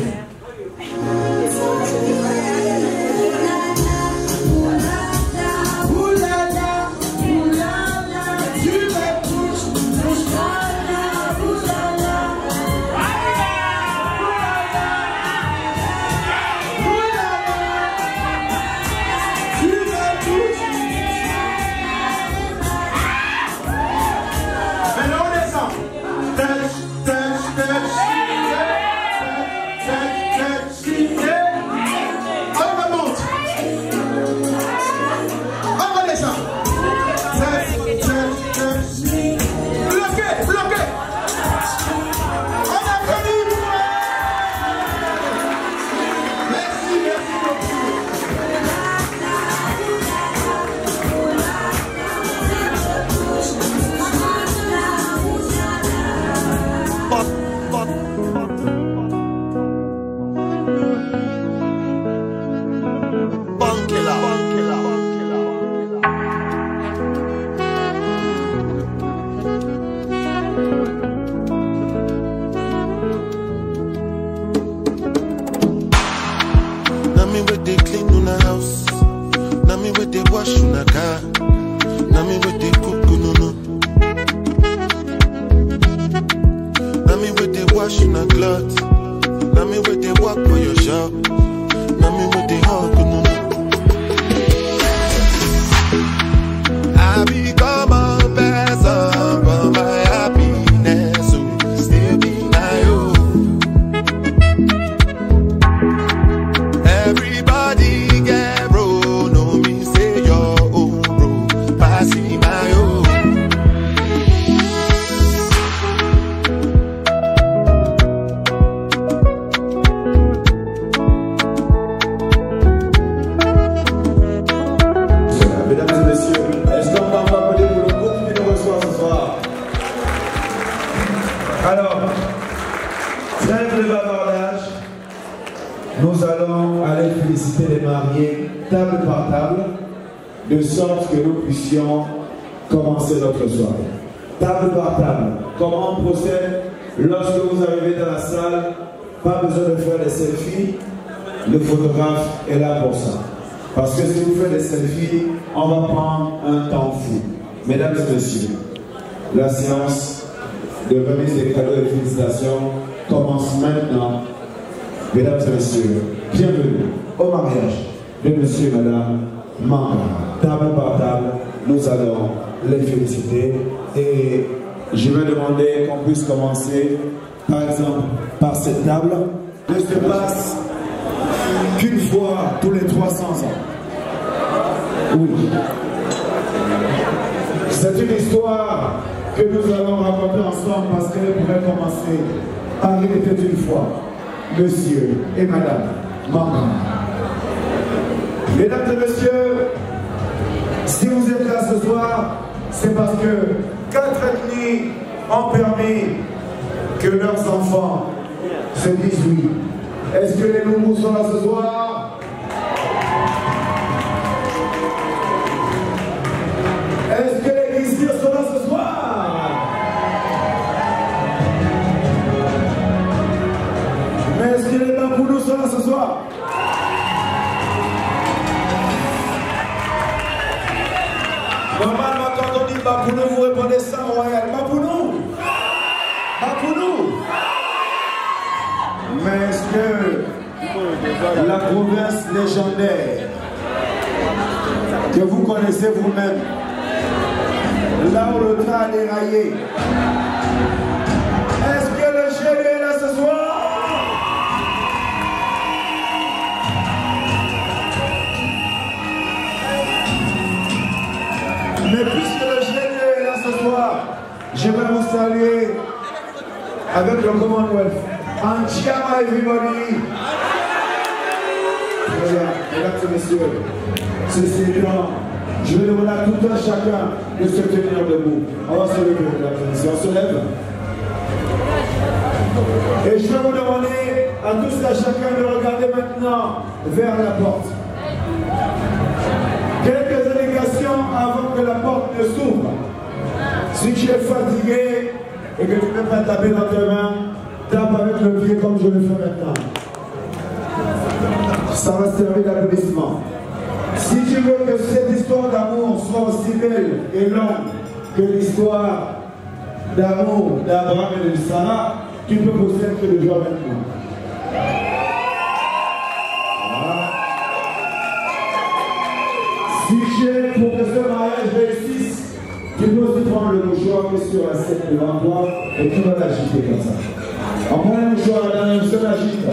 S12: De sorte que nous puissions commencer notre soirée. Table par table. Comment on procède lorsque vous arrivez dans la salle? Pas besoin de faire des selfies. Le photographe est là pour ça. Parce que si vous faites des selfies, on va prendre un temps fou. Mesdames et messieurs, la séance de remise des cadeaux et félicitations commence maintenant. Mesdames et messieurs, bienvenue au mariage de monsieur et madame Manga. Table par table, nous allons les féliciter et je vais demander qu'on puisse commencer par exemple par cette table. Ne se passe qu'une fois tous les 300 ans. Oui. C'est une histoire que nous allons raconter ensemble parce qu'elle pourrait commencer par il était une fois, monsieur et madame Manga. Mesdames et messieurs, si vous êtes là ce soir, c'est parce que 4 ethnies ont permis que leurs enfants se disent oui. Est-ce que les Loumous sont là ce soir? Est-ce que les Guissirs sont là ce soir? Mais est-ce que les Bakoulous sont là ce soir? Normalement, quand on dit Bapounou, vous répondez ça en royal. Bapounou? Bapounou? Mais est-ce que la province légendaire que vous connaissez vous-même, là où le train est déraillé, est-ce que le génie est là ce soir? Mais puisque le génie est là ce soir, je vais vous saluer avec le Commonwealth. Antiama everybody. Mesdames et messieurs, ceci étant, je vais demander à tout un chacun de se tenir debout. On va se lever, mesdames et messieurs, on se lève. Et je vais vous demander à tous et à chacun de regarder maintenant vers la porte. Quelques indications avant que la porte ne s'ouvre. Si tu es fatigué et que tu ne peux pas taper dans tes mains, tape avec le pied comme je le fais maintenant. Ça va servir d'applaudissement. Si tu veux que cette histoire d'amour soit aussi belle et longue que l'histoire d'amour d'Abraham et de Sarah, tu peux poser que le jour maintenant. Voilà. Si tu es pour que ce mariage réussisse, tu peux aussi prendre le mouchoir qui est sur la scène devant toi et tu vas l'agiter comme ça. On prend le mouchoir dans une seule agite.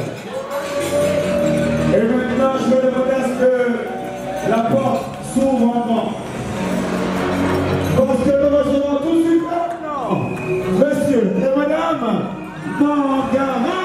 S12: Et maintenant, je vais demander à ce que la porte s'ouvre encore. Parce que nous recevons tout de suite maintenant, monsieur et madame Mangara.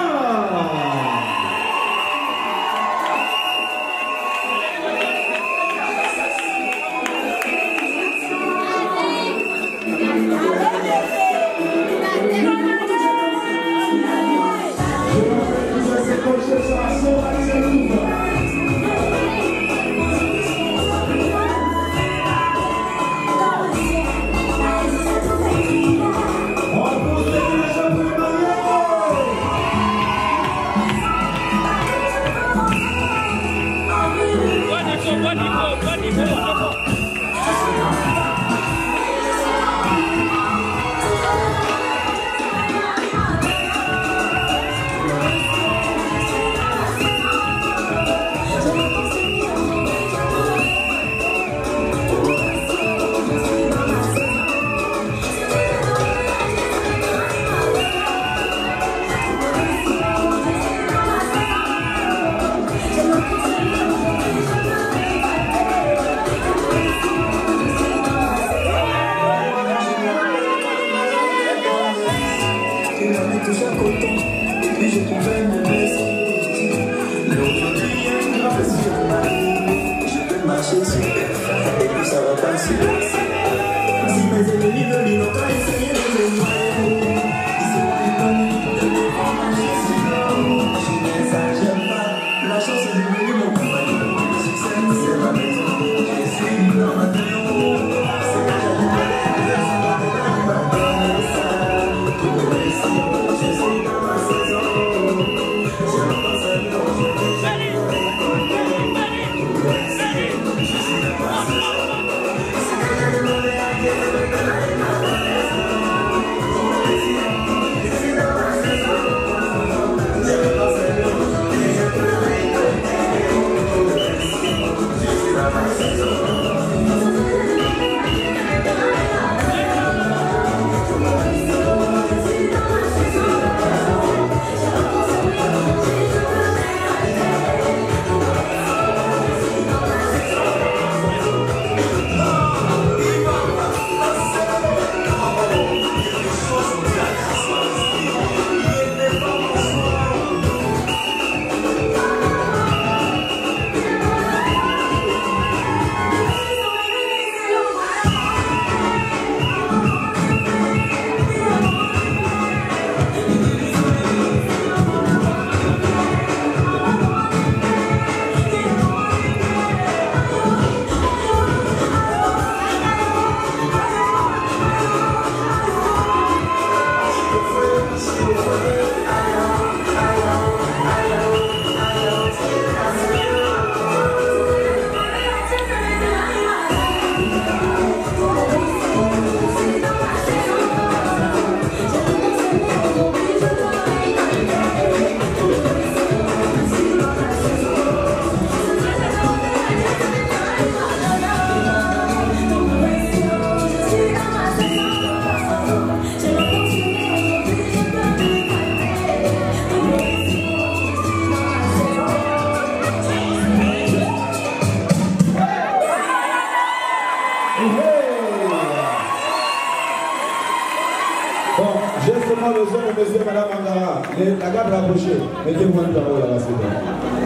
S12: monsieur et madame Mangara, la garde rapprochée, mettez-vous une parole là-bas, s'il vous plaît.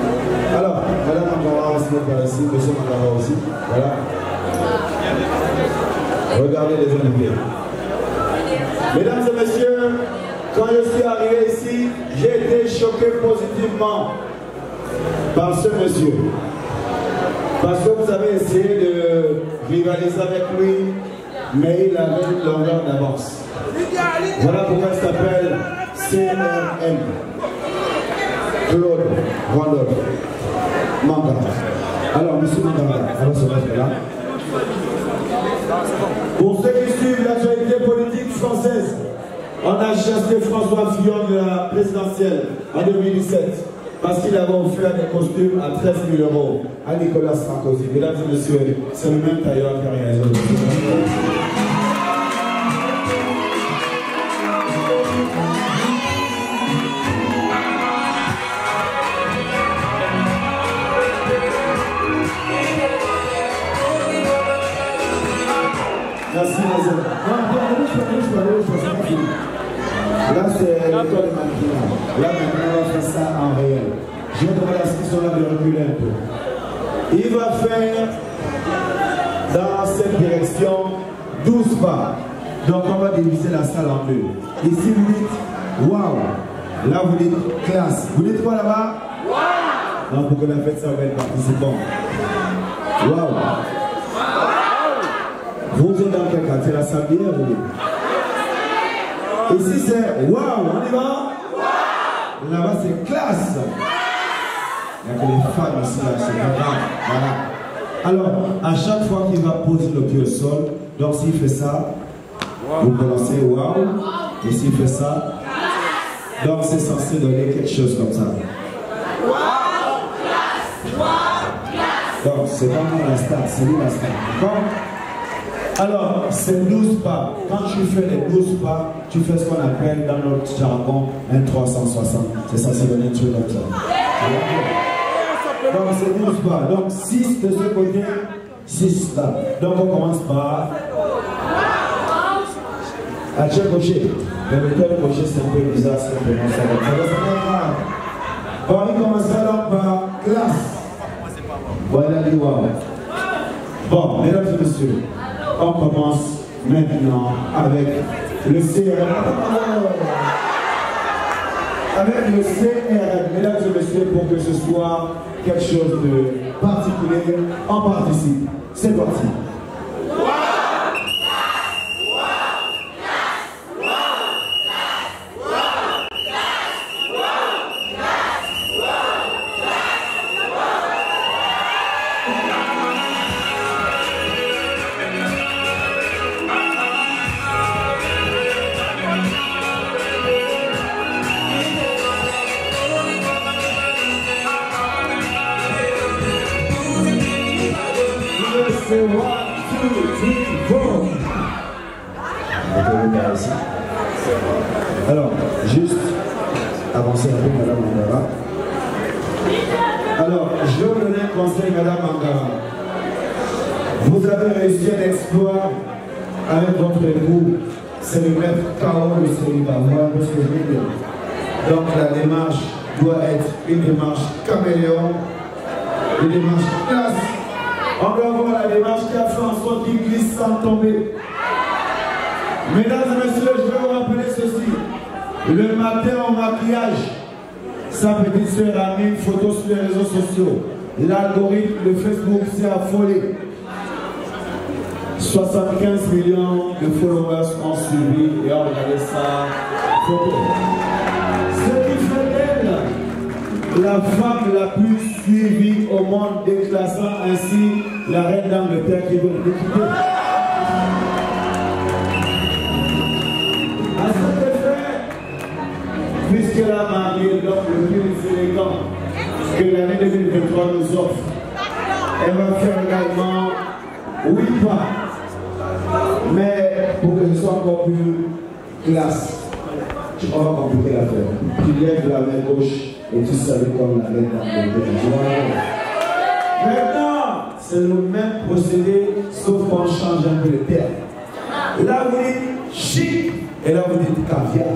S12: Alors, madame Mangara, se met par ici, monsieur Mangara aussi. Voilà. Regardez les invités. Mesdames et messieurs, Quand je suis arrivé ici, j'ai été choqué positivement par ce monsieur. Parce que vous avez essayé de rivaliser avec lui, mais il avait une longueur d'avance. Voilà pourquoi il s'appelle CRM. Claude Randolph Mangara. Alors, monsieur Mangara, on va se mettre là. Pour ceux qui suivent l'actualité politique française, on a chassé François Fillon de la présidentielle en 2017 parce qu'il avait offert des costumes à 13 000 € à Nicolas Sarkozy. Mesdames et messieurs, c'est le même tailleur qui a réalisé le Merci, Nazar. Là, c'est l'école de mannequinat. Là, maintenant, on va faire ça en réel. Je vais demander à ceux qui sont là de reculer un peu. Il va faire dans cette direction 12 pas. Donc, on va diviser la salle en deux. Ici, vous dites waouh. Là, vous dites classe. Vous dites quoi là-bas? Waouh. Non, pour que la fête, ça va être participant. Waouh. Vous êtes dans quel quartier? La salle bière, vous dites? Ici c'est waouh, on y va? Là-bas c'est classe. Il n'y a que les femmes ici, là, c'est grave. Voilà. Alors, à chaque fois qu'il va poser le pied au sol, donc s'il fait ça, vous prononcez waouh. Et s'il fait ça, donc c'est censé donner quelque chose comme ça. Donc c'est pas moi la star, c'est lui la star. D'accord? Alors, c'est 12 pas. Quand tu fais les 12 pas, tu fais ce qu'on appelle dans notre jargon un 360. C'est censé donner un truc comme ça. Donc, c'est 12 pas. Donc, 6 de ce côté, 6 là. Donc, on commence par. À tiens cocher. Mais le tel cocher, c'est un peu bizarre, c'est un peu comme ça. Bon, il commence alors par classe. Voilà les waouh. Bon, mesdames et messieurs. On commence maintenant avec le CRM. Avec le CRM, mesdames et messieurs, pour que ce soit quelque chose de particulier, on participe. C'est parti. Alors, juste avancer un peu, Madame Mangara. Alors, je vais vous donner un conseil, Madame Mangara. Vous avez réussi un exploit avec votre époux, c'est de mettre KO le célibat. Voilà ce que je veux dire. Donc, la démarche doit être une démarche caméléon, une démarche classe. On doit voir la démarche qui a fait en sorte qu'il glisse sans tomber. Mesdames et messieurs, je vais vous rappeler ceci. Le matin au maquillage, sa petite soeur a mis une photo sur les réseaux sociaux. L'algorithme de Facebook s'est affolé. 75 millions de followers ont suivi et ont regardé sa photo. Ce qui fait d'elle la femme la plus suivie au monde, déclassant ainsi la reine d'Angleterre qui veut le quitter. À cet effet, puisqu'elle a marié l'homme le plus élégant que l'année 2023 nous offre, elle va faire également 8 pas. Mais pour que ce soit encore plus classe, on va compliquer l'affaire. Tu lèves la main gauche et tu salues comme la reine d'Angleterre. Maintenant, c'est le même procédé, sauf qu'on change un peu le terme. Là, vous dites chic, et là, vous dites caviar.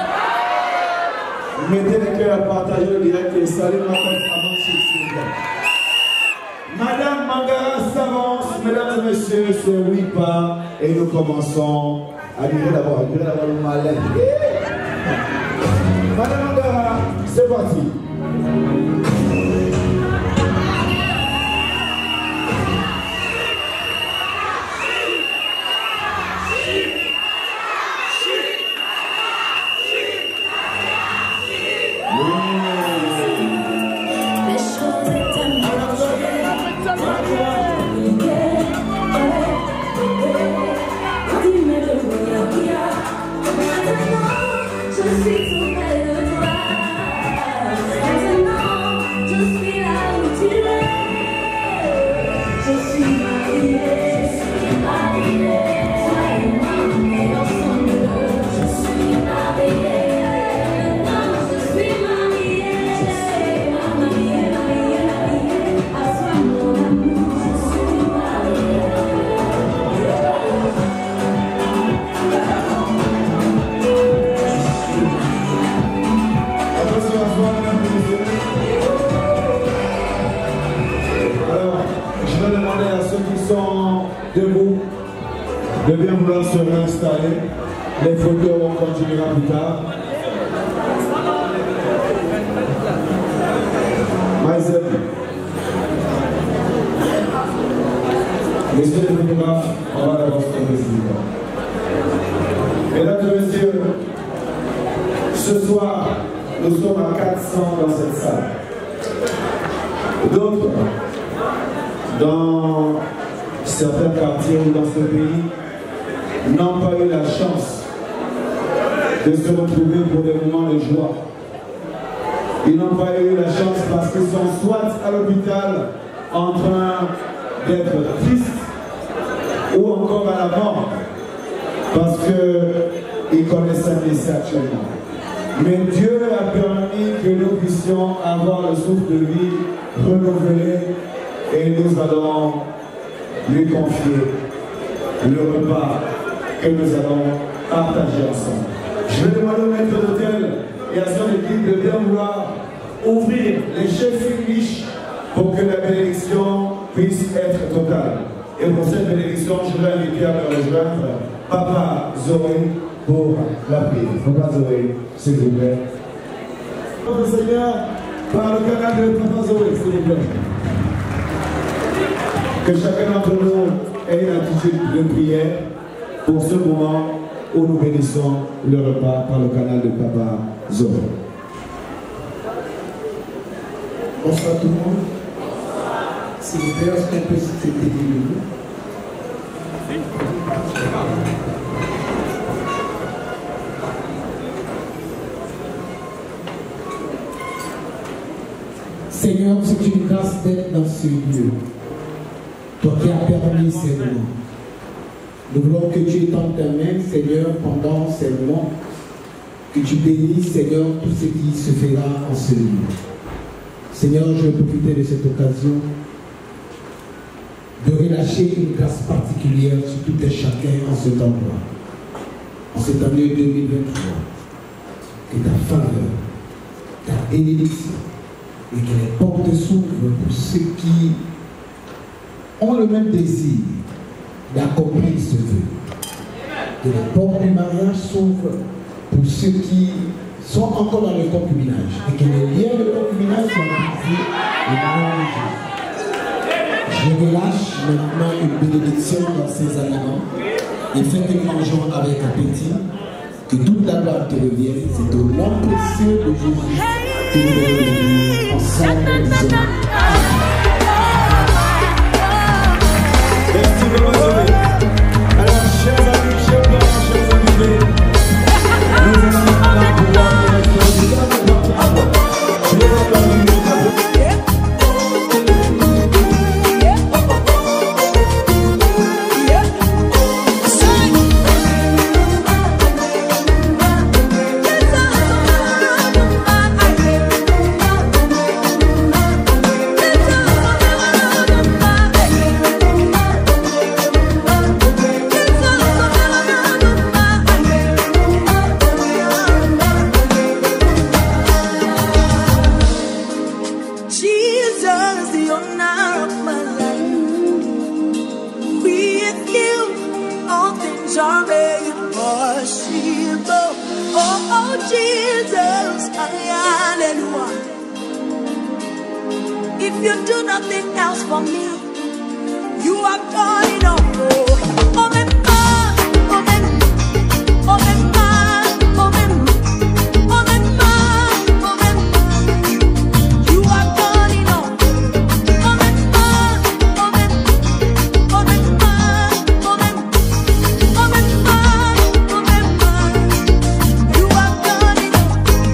S12: Mettez les cœurs à partager le direct et saluez ma femme chic. Madame Mangara s'avance, mesdames et messieurs, c'est 8 pas, et nous commençons à dire d'abord le malin. Madame Andara, c'est parti. Debout, de bien vouloir se réinstaller. Les photos, on continuera plus tard. Maïzel. Messieurs les photographes, on va l'avoir sur le président. Mesdames et messieurs, ce soir, nous sommes à 400 dans cette salle. D'autres, dans certains quartiers ou dans ce pays, n'ont pas eu la chance de se retrouver pour des moments de joie. Ils n'ont pas eu la chance parce qu'ils sont soit à l'hôpital en train d'être tristes ou encore à la mort parce qu'ils connaissent un décès actuellement. Mais Dieu a permis que nous puissions avoir le souffle de vie renouvelé et nous allons lui confier le repas que nous allons partager ensemble. Je vais demander au maître d'hôtel et à son équipe de bien vouloir ouvrir les chefs riches pour que la bénédiction puisse être totale. Et pour cette bénédiction, je vais inviter à me rejoindre Papa Zoé pour la prière. Papa Zoé, s'il vous plaît. Notre Seigneur, par le canal de Papa Zoé, s'il vous plaît. Que chacun d'entre nous ait une attitude de prière pour ce moment où nous bénissons le repas par le canal de Papa Zoé.
S13: Bonsoir tout le monde. S'il vous plaît, est-ce qu'on peut citer des livres? Seigneur, c'est une grâce d'être dans ce lieu. Toi qui as permis ces moments. Nous voulons que tu étendes ta main, Seigneur, pendant ces moments. Que tu bénisses, Seigneur, tout ce qui se fera en ce lieu. Seigneur, je veux profiter de cette occasion de relâcher une grâce particulière sur tout et chacun en cet endroit. En cette année 2023. Que ta faveur, ta bénédiction, et que les portes s'ouvrent pour ceux qui ont le même désir d'accomplir ce vœu. Que les portes du mariage s'ouvrent pour ceux qui sont encore dans le concubinage. Et que les liens de concubinage soient brisés au nom de Jésus. Je relâche maintenant une bénédiction dans ces aliments et fais que nous mangeons avec appétit. Que toute la gloire te revienne. C'est au nom précieux de Jésus que nous bénissons ensemble.
S12: Merci Papa Zoé. Alors, chers amis, chers parents, chers invités, nous allons maintenant pouvoir nous
S9: are made possible. Oh, Jesus, hallelujah. If you do nothing else for me, you have done enough. Oh, my God, oh, my God, oh, my God, oh, my God, oh, my God, oh, my God. You have done enough. Oh, my God, oh, my God, oh, my God, oh, my God, oh, my God, oh, my God. You have done enough.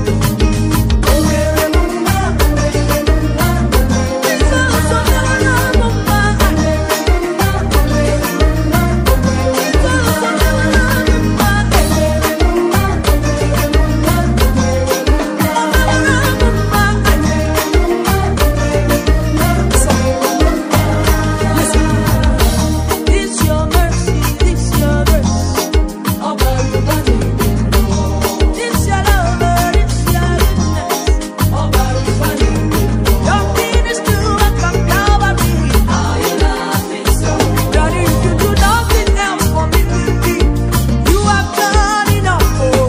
S9: It's your mercy, it's your mercy. It's your love, it's your goodness. Your goodness to us from Calvary. Daddy, if you do nothing else for me, you have done enough.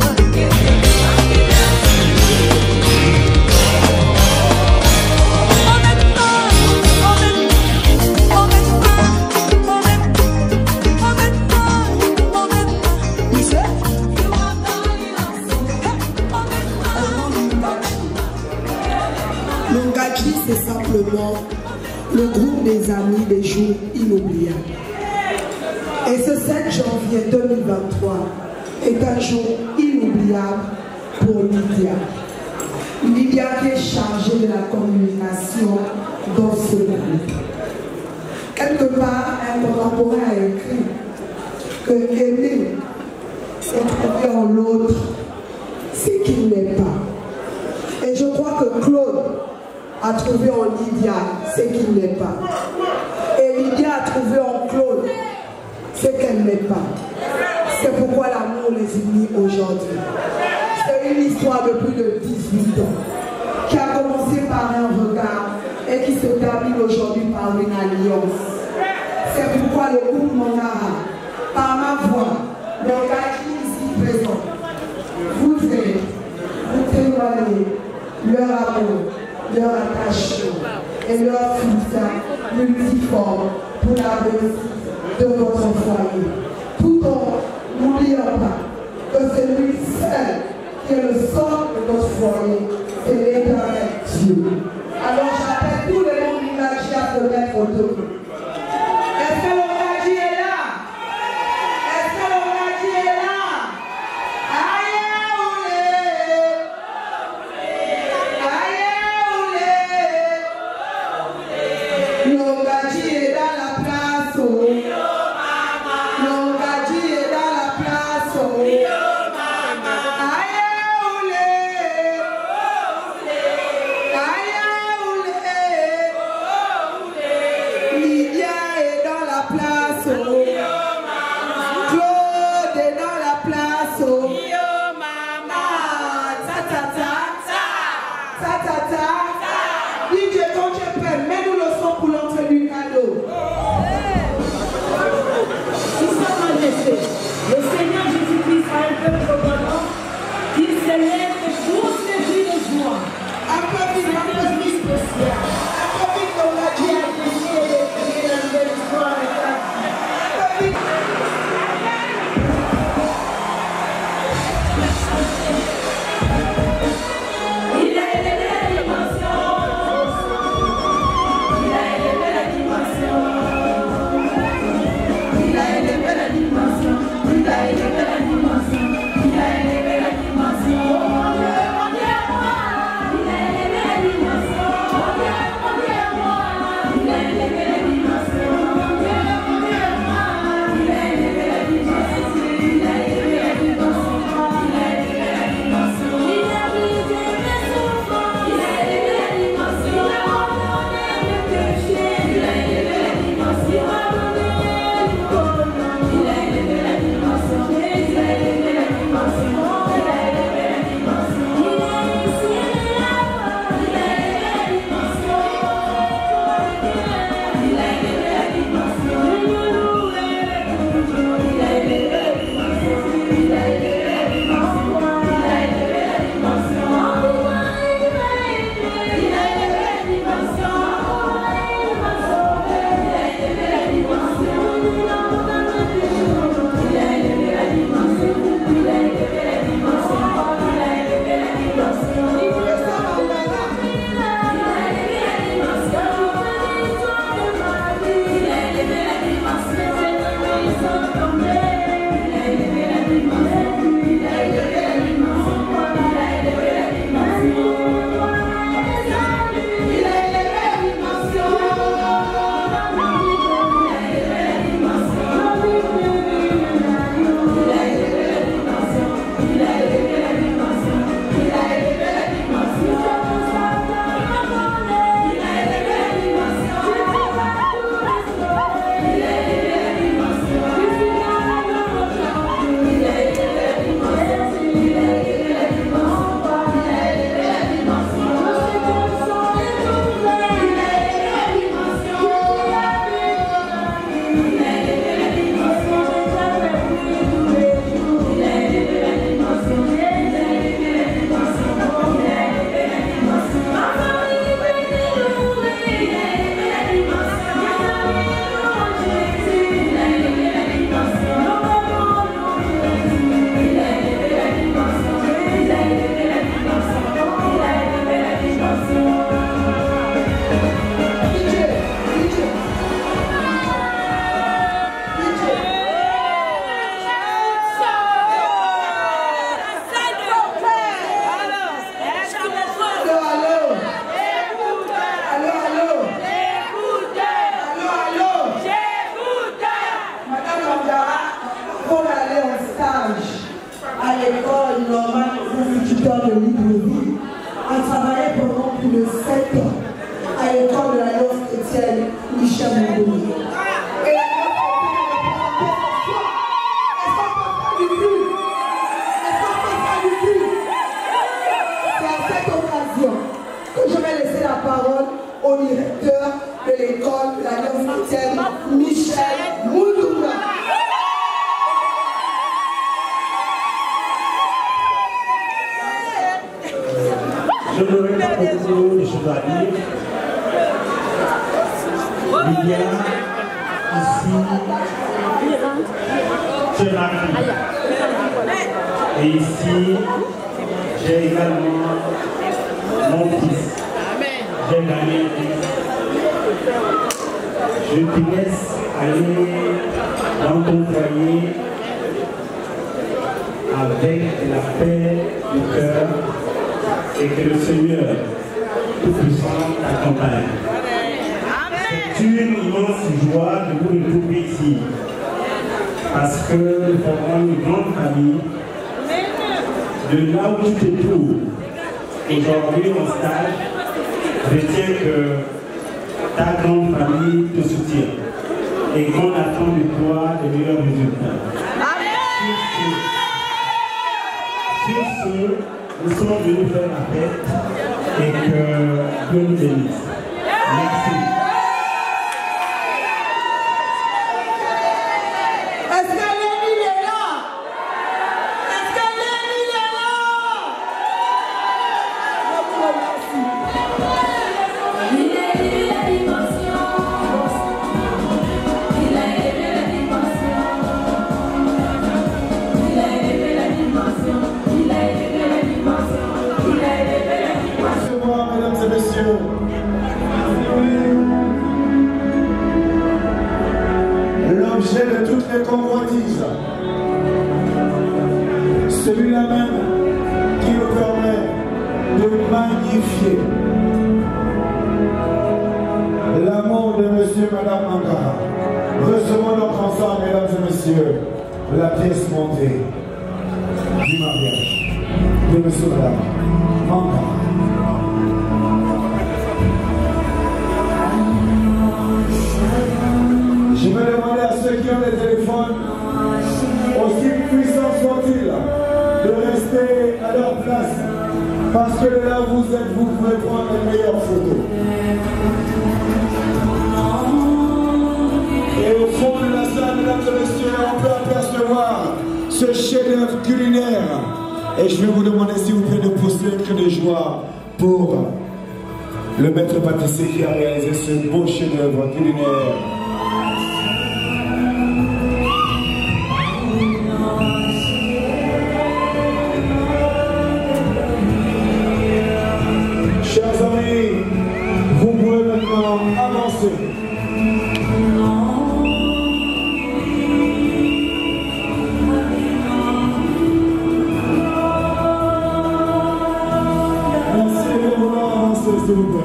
S14: Le Ngaji, c'est simplement le groupe des amis des jours inoubliables. Et ce 7 janvier 2023 est un jour inoubliable pour Lydia. Lydia qui est chargée de la communication dans ce groupe. Quelque part, un contemporain a écrit que aimer, c'est trouver en l'autre ce qu'il n'est pas. Et je crois que Claude a trouvé en Lydia ce qu'il n'est pas. Et Lydia a trouvé en Claude ce qu'elle n'est pas. C'est pourquoi l'amour les unit aujourd'hui. C'est une histoire de plus de 18 ans qui a commencé par un regard et qui se termine aujourd'hui par une alliance. C'est pourquoi le groupe Monara, par ma voix, le gars qui est ici présent, voudrait vous témoigner leur amour, leur attachement et leur soutien multiforme pour la réussite de votre foyer. Tout en n'oubliant pas que c'est lui seul qui est le centre de notre foyer, c'est l'éternel Dieu. Alors j'appelle tous les membres du Ngaji à se mettre au dos. Est-ce que le Ngaji est là? Est-ce que le Ngaji est là? Aïe, oulé! Aïe, oulé! Le Ngaji est dans la place. Oh.
S15: je m'appelle. Et ici, j'ai également mon fils. J'ai gagné un fils. Je te laisse aller dans ton foyer avec la paix du cœur et que le Seigneur Tout-Puissant t'accompagne. C'est une immense joie de vous retrouver ici parce que nous formons une grande famille. De là où tu te trouves aujourd'hui en stage, retiens que ta grande famille te soutient et qu'on attend de toi les meilleurs résultats. Sur ce, nous sommes venus faire la fête et que Dieu nous bénisse. Merci.
S12: L'objet de toutes les convoitises, celui-là même qui nous permet de magnifier l'amour de monsieur et madame Mangara. Recevons donc ensemble, mesdames et messieurs, la pièce montée du mariage de monsieur et madame Mangara. Je vais demander à ceux qui ont des téléphones, aussi puissants soient-ils, de rester à leur place. Parce que là où vous êtes, vous pouvez prendre les meilleures photos. Et au fond de la salle, mesdames et messieurs, on peut apercevoir ce chef-d'œuvre culinaire. Et je vais vous demander s'il vous plaît de pousser un cri de joie pour le maître pâtissier qui a réalisé ce beau chef-d'œuvre culinaire. Chers amis, vous pouvez maintenant avancer. Merci de vouloir avancer, s'il vous plaît.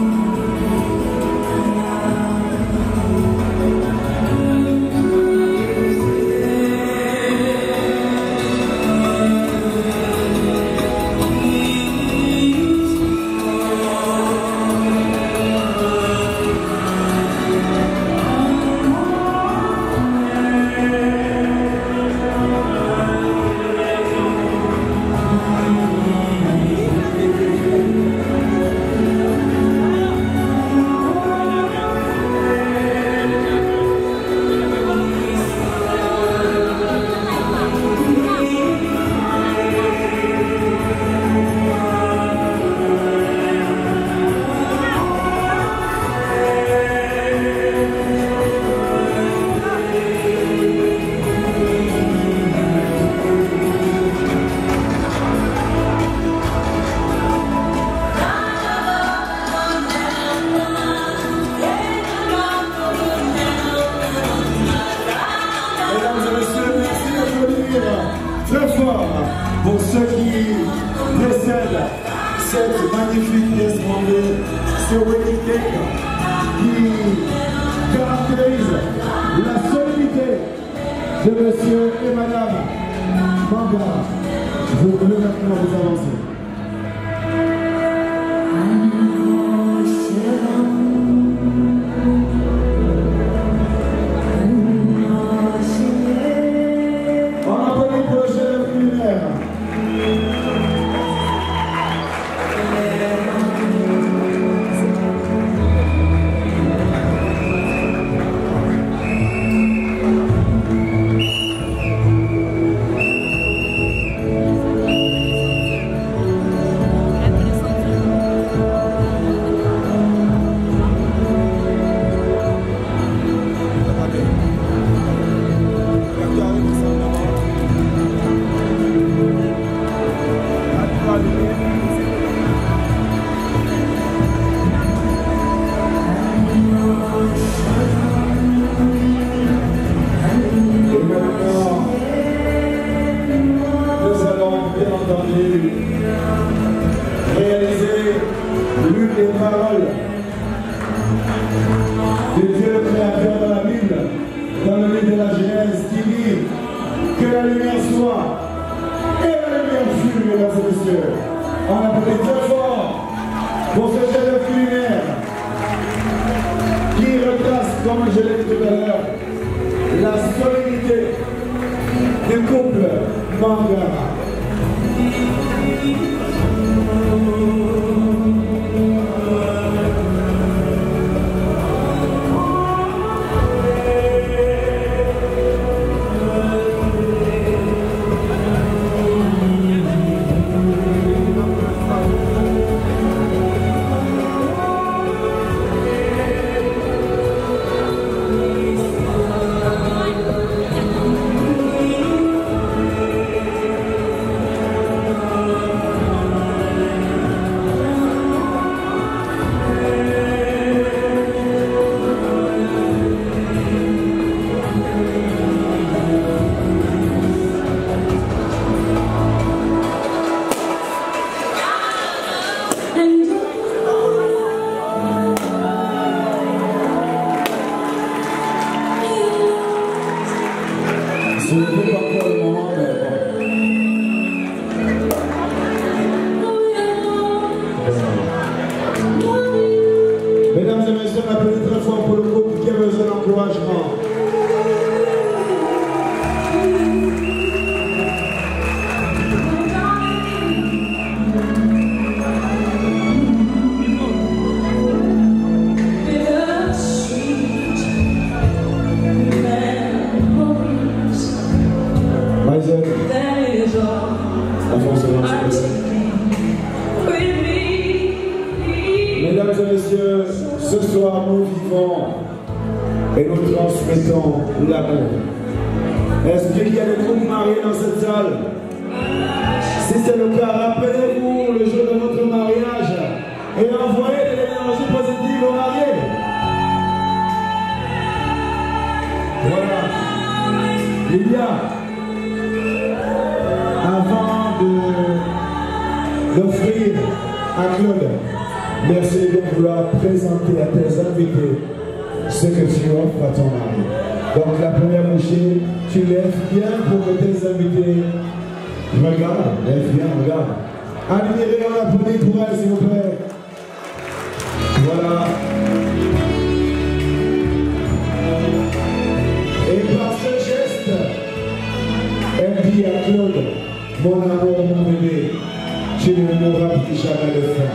S12: Très fort pour ceux qui précèdent cette magnifique pièce montée, ce wedding cake qui caractérise la solidité de monsieur et madame Mangara. Vous pouvez maintenant vous avancer. Ce n'est pas encore le moment, mais bon. Mesdames et messieurs, on applaudit très fort pour le couple qui a besoin d'encouragement. Mesdames et messieurs, ce soir nous vivons et nous transmettons l'amour. Est-ce qu'il y a des couples mariés dans cette salle? Si c'est le cas, rappelez-vous le jour de notre mariage et envoyez de l'énergie positive aux mariés. Voilà. Lydia, avant d'offrir à Claude, merci de vouloir présenter à tes invités ce que tu offres à ton mari. Donc la première bouchée, tu lèves bien pour que tes invités regardent. Lève bien, regarde. Admirez, on applaudit pour elle, s'il vous plaît. Voilà. Et par ce geste, elle dit à Claude, mon amour, mon bébé, tu ne mourras plus jamais de faim.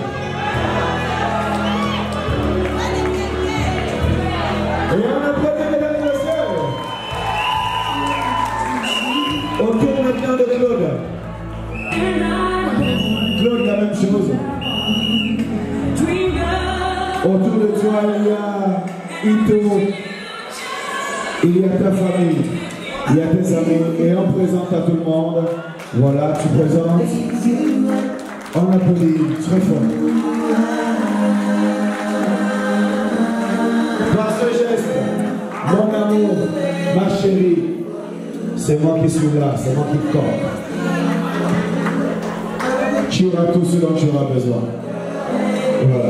S12: Et on applaudit, mesdames et messieurs. Autour maintenant de Claude. Claude, la même chose. Autour de toi, il y a Ito, il y a ta famille, il y a tes amis, et on présente à tout le monde. Voilà, tu présentes. On applaudit très fort. Par ce geste, mon amour, ma chérie, c'est moi qui suis là, c'est moi qui te porte. Tu auras tout ce dont tu auras besoin. Voilà.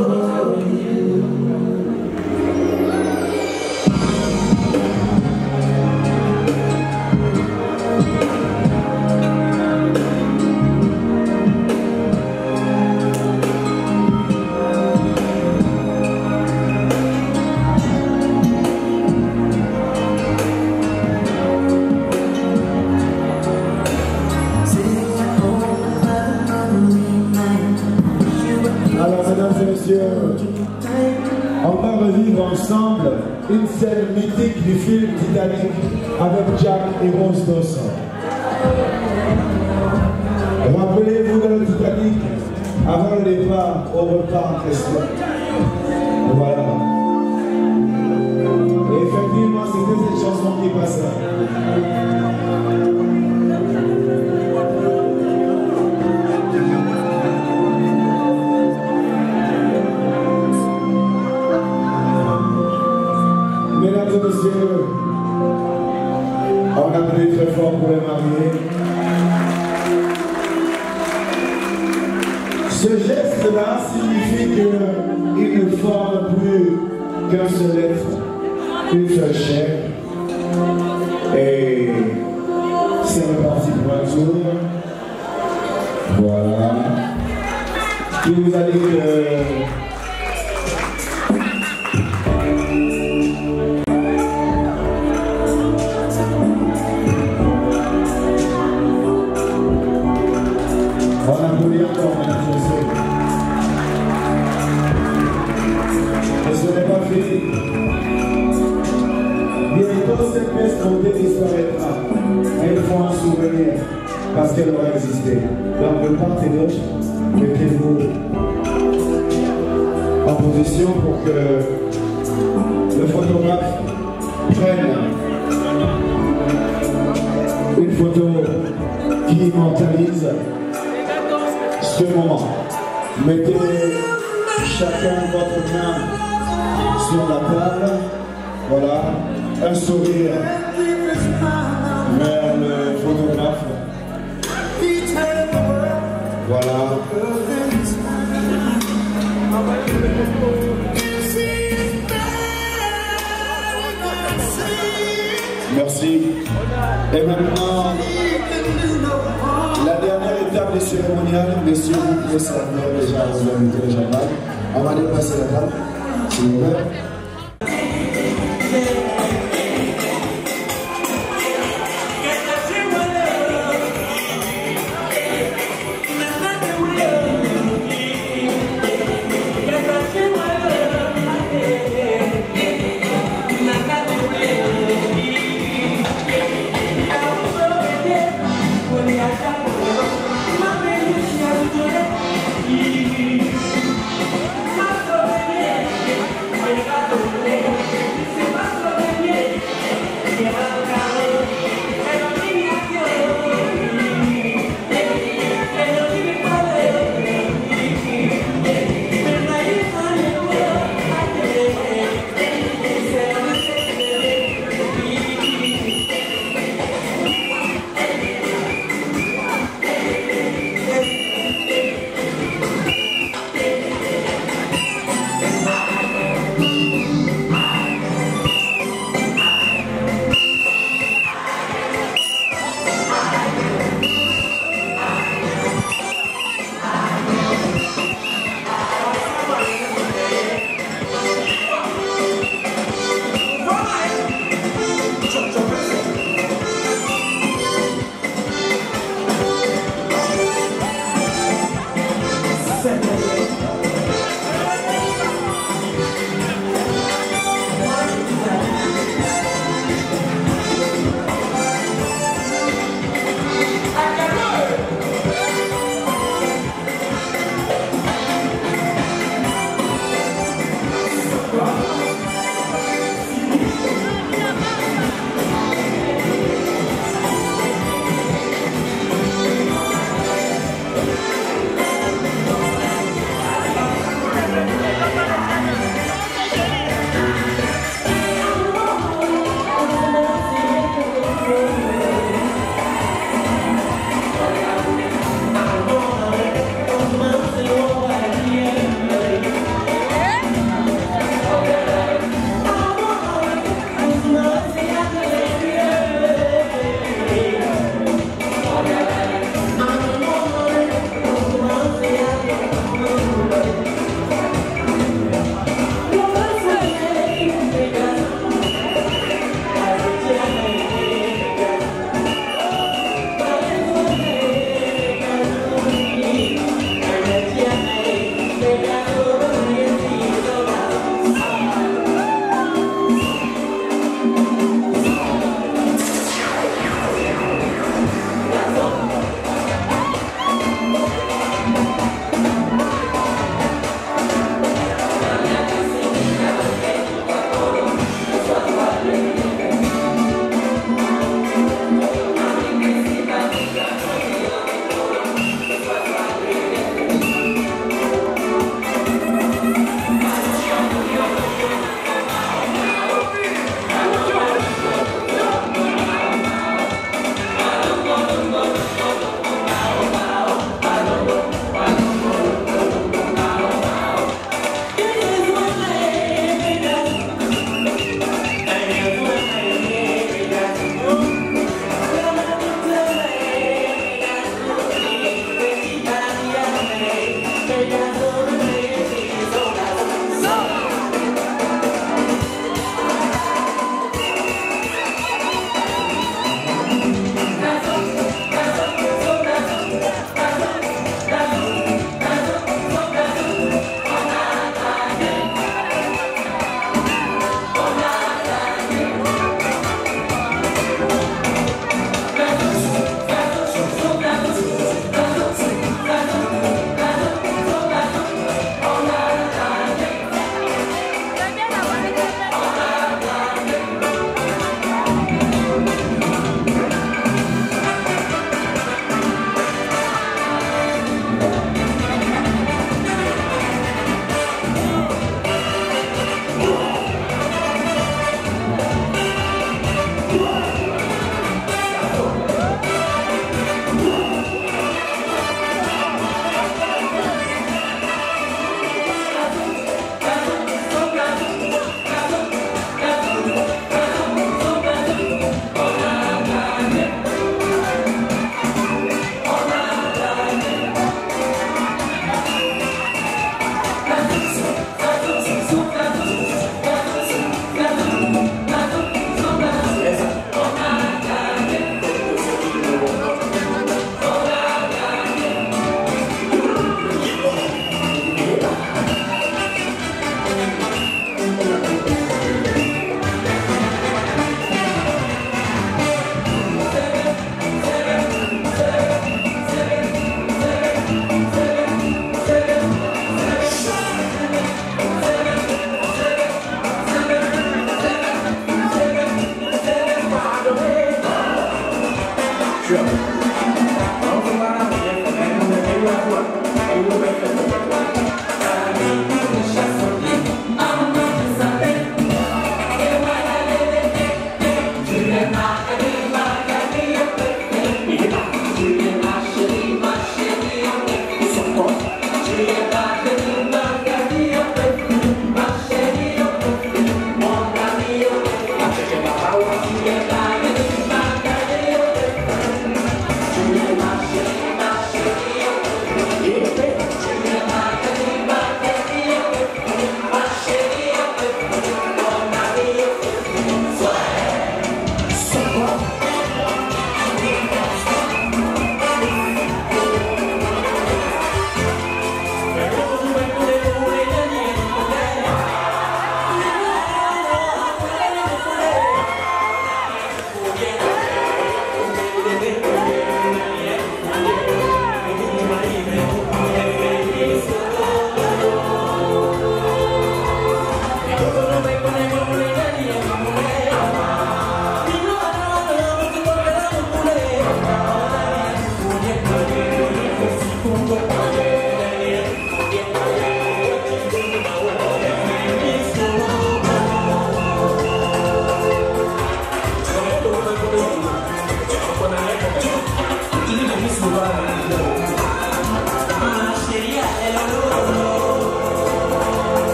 S12: On va revivre ensemble une scène mythique du film Titanic avec Jack et Rose Dawson. Rappelez-vous de le Titanic avant le départ au repas en question. Voilà. Et effectivement, c'était cette chanson qui passait. Mesdames et messieurs, on applaudit très fort pour les mariés. Ce geste-là signifie qu'ils ne forment plus qu'un seul être, une seule chair. Et c'est reparti pour un tour. Voilà. Qui vous a dit que... On applaudit encore, mesdames et messieurs. Et ce n'est pas fini. Bientôt, cette pièce montée disparaîtra. Et il faut un souvenir, parce qu'elle aura existé. Donc, de part et d'autre, mettez-vous en position pour que le photographe prenne une photo qui immortalise ce moment. Mettez chacun votre main sur la table. Voilà. Un sourire vers le photographe. Voilà. Merci. Et maintenant, la dernière étape des cérémoniales, messieurs, vous pouvez servir déjà à vos invités les gendarmes. On va dépasser la table, s'il vous plaît.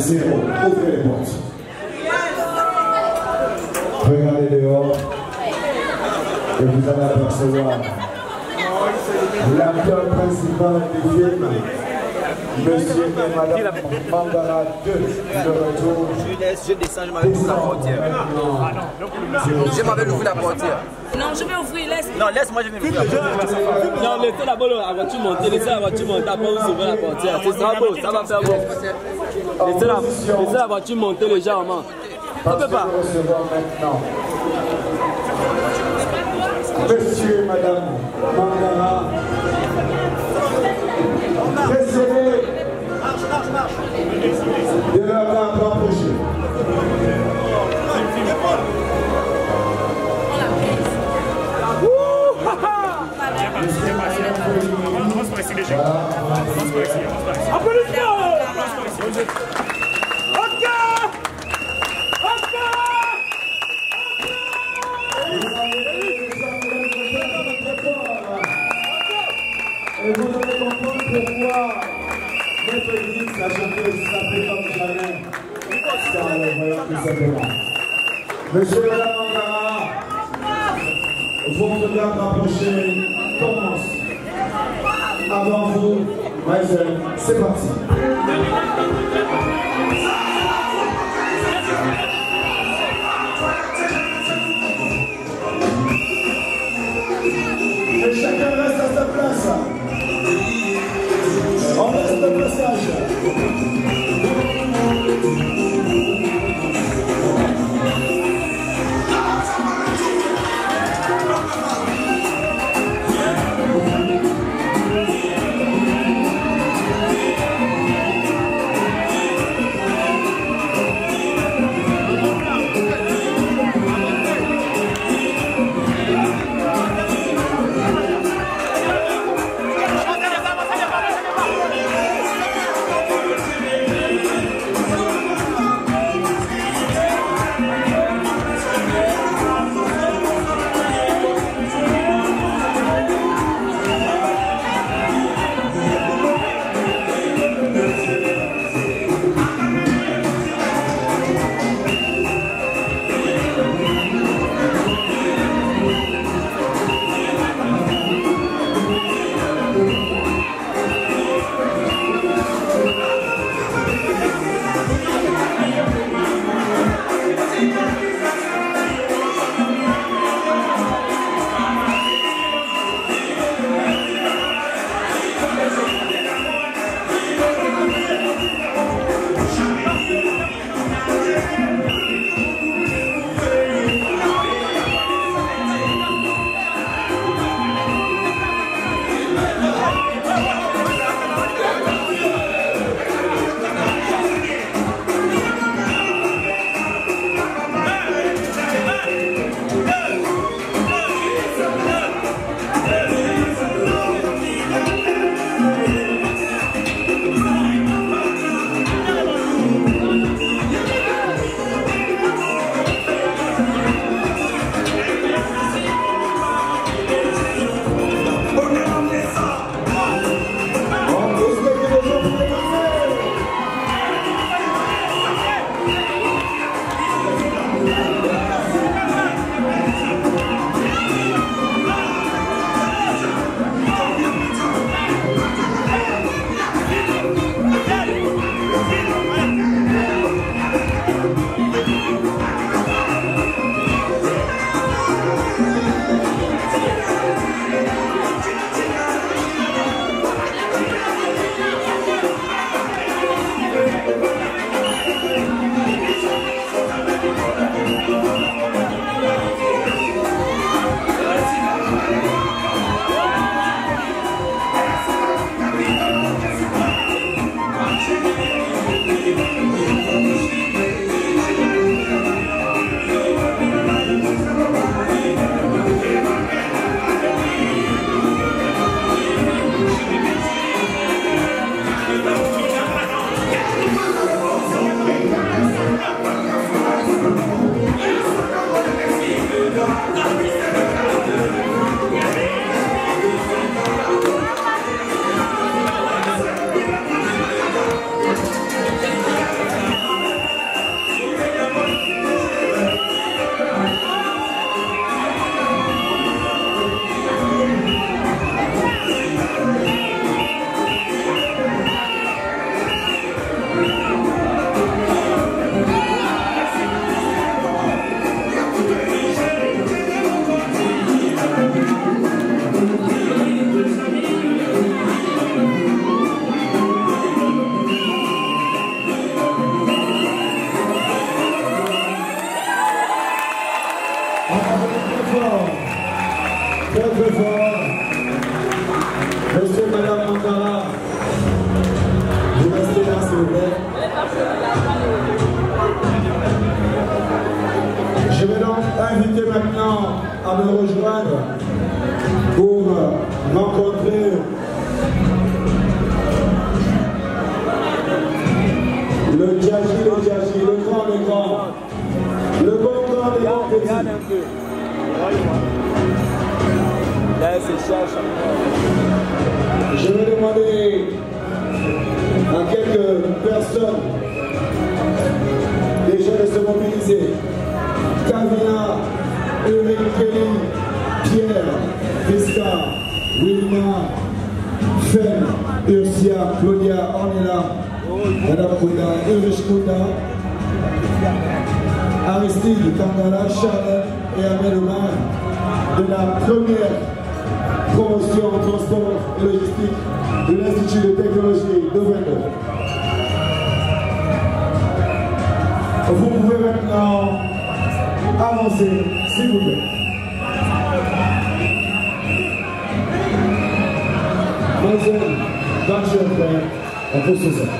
S12: zéro. Ouvrez les portes. Regardez dehors. Et vous allez apercevoir l'acteur principal du film, Monsieur et Madame Mangara 2, de retour.
S16: Je descends, je m'avais ouvert la portière. Je m'avais ouvert la portière.
S17: Non, je vais ouvrir, laisse.
S16: Non, laisse-moi, je vais ouvrir la portière.
S18: Non, laissez d'abord la voiture monter, laissez la voiture monter, après vous ouvrez la portière. Ce sera beau, ça va faire beau. Laissez la voiture monter légèrement. On ne peut pas.
S12: Monsieur et Madame Mangara, désolé de leur rapprocher. Et vous allez comprendre pourquoi notre église, la chanteuse, s'appelle comme jamais. Car le voyons tout simplement. Monsieur et Madame Mangara, votre garde rapprochée commence. Avant vous, Maïzel, c'est parti. Et chacun reste à sa place. On laisse le passage. fort. Très très fort. Monsieur et Madame Mangara, vous restez là s'il vous plaît. Je vais donc inviter maintenant à me rejoindre pour rencontrer le Djaji, le grand, le bon grand des grands petits. Je vais demander à quelques personnes déjà de se mobiliser. Kavina, Eric Kelly, Pierre, Visca, Wilma, Fen, Ursia, Claudia, on est là. Madame Kouda, Ulrich Kouda, Aristide, Kangala, Charles et Ahmed Omar de la première promotion en transport et logistique de l'Institut de technologie de Vendôme. Vous pouvez maintenant avancer, s'il vous plaît. Mademoiselle, dans le frère, on peut se faire.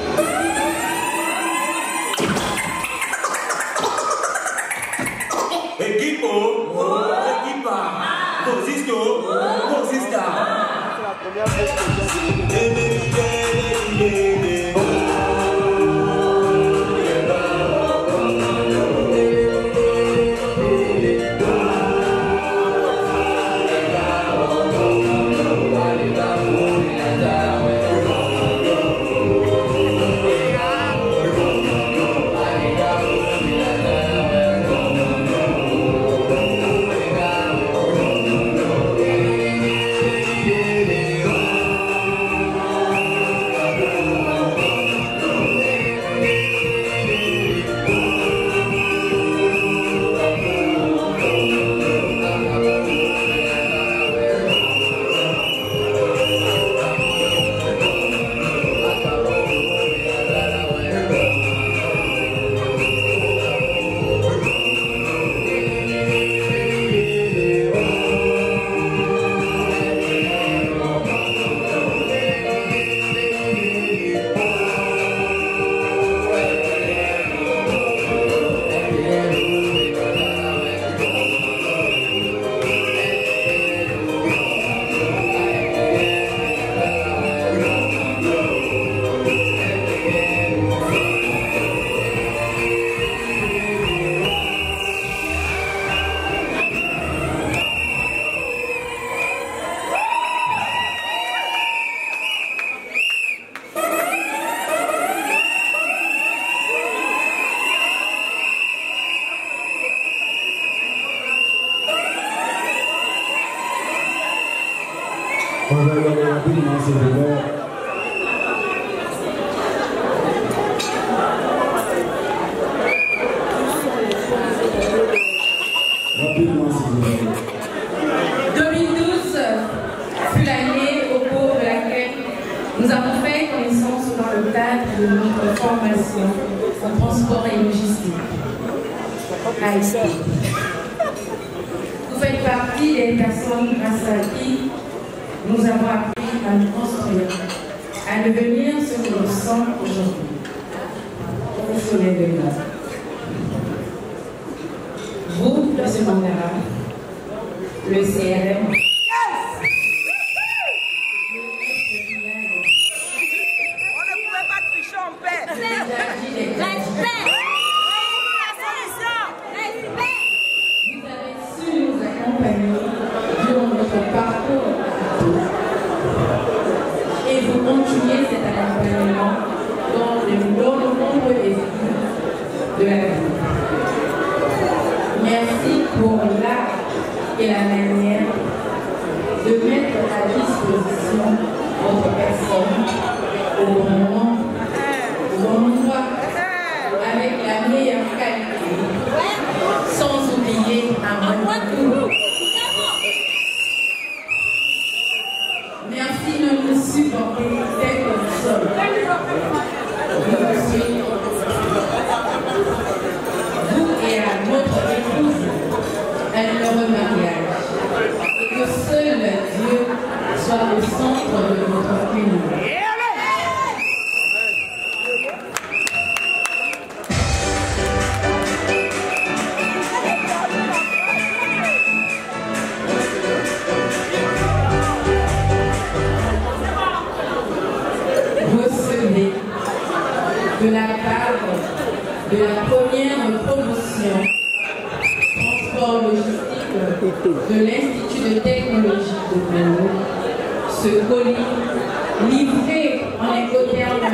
S1: Equipo, equipa, Mosisto, Mosista.
S12: On va y aller rapidement, s'il vous plaît. Rapidement, s'il vous plaît.
S5: 2012 fut l'année au cours de laquelle nous avons fait connaissance dans le cadre de notre formation en transport et logistique. ASP. Vous faites partie des personnes grâce à qui nous avons appris à nous construire, à devenir ce que nous sommes aujourd'hui. Professionnels de l'art. Vous, le secondaire, le CRM, et la manière de mettre à disposition votre personne au bon moment, au bon endroit, avec la meilleure qualité, sans oublier un bon coup. Merci de nous supporter tel que nous sommes. Vous et à notre épouse, elle le remarque. seul Dieu soit au centre de notre union. Recevez de la part de la première promotion transport logistique de l'Institut de technologie de Bénin, ce colis livré en Incoterms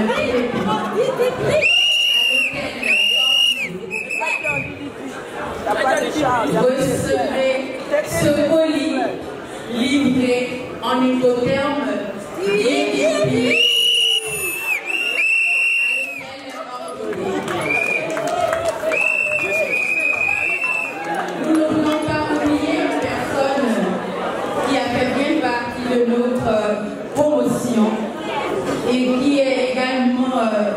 S5: recevez ce colis livré en Incoterms nous ne voulons pas oublier une personne qui a fait bien partie de notre promotion et qui est également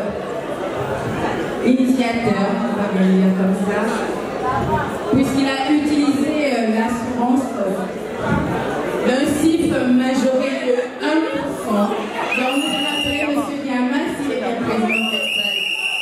S5: initiateur, on va bien dire comme ça, puisqu'il a utilisé l'assurance d'un CIF majoré de 1%. Donc nous allons appeler M. Diama s'il est bien présent dans cette salle.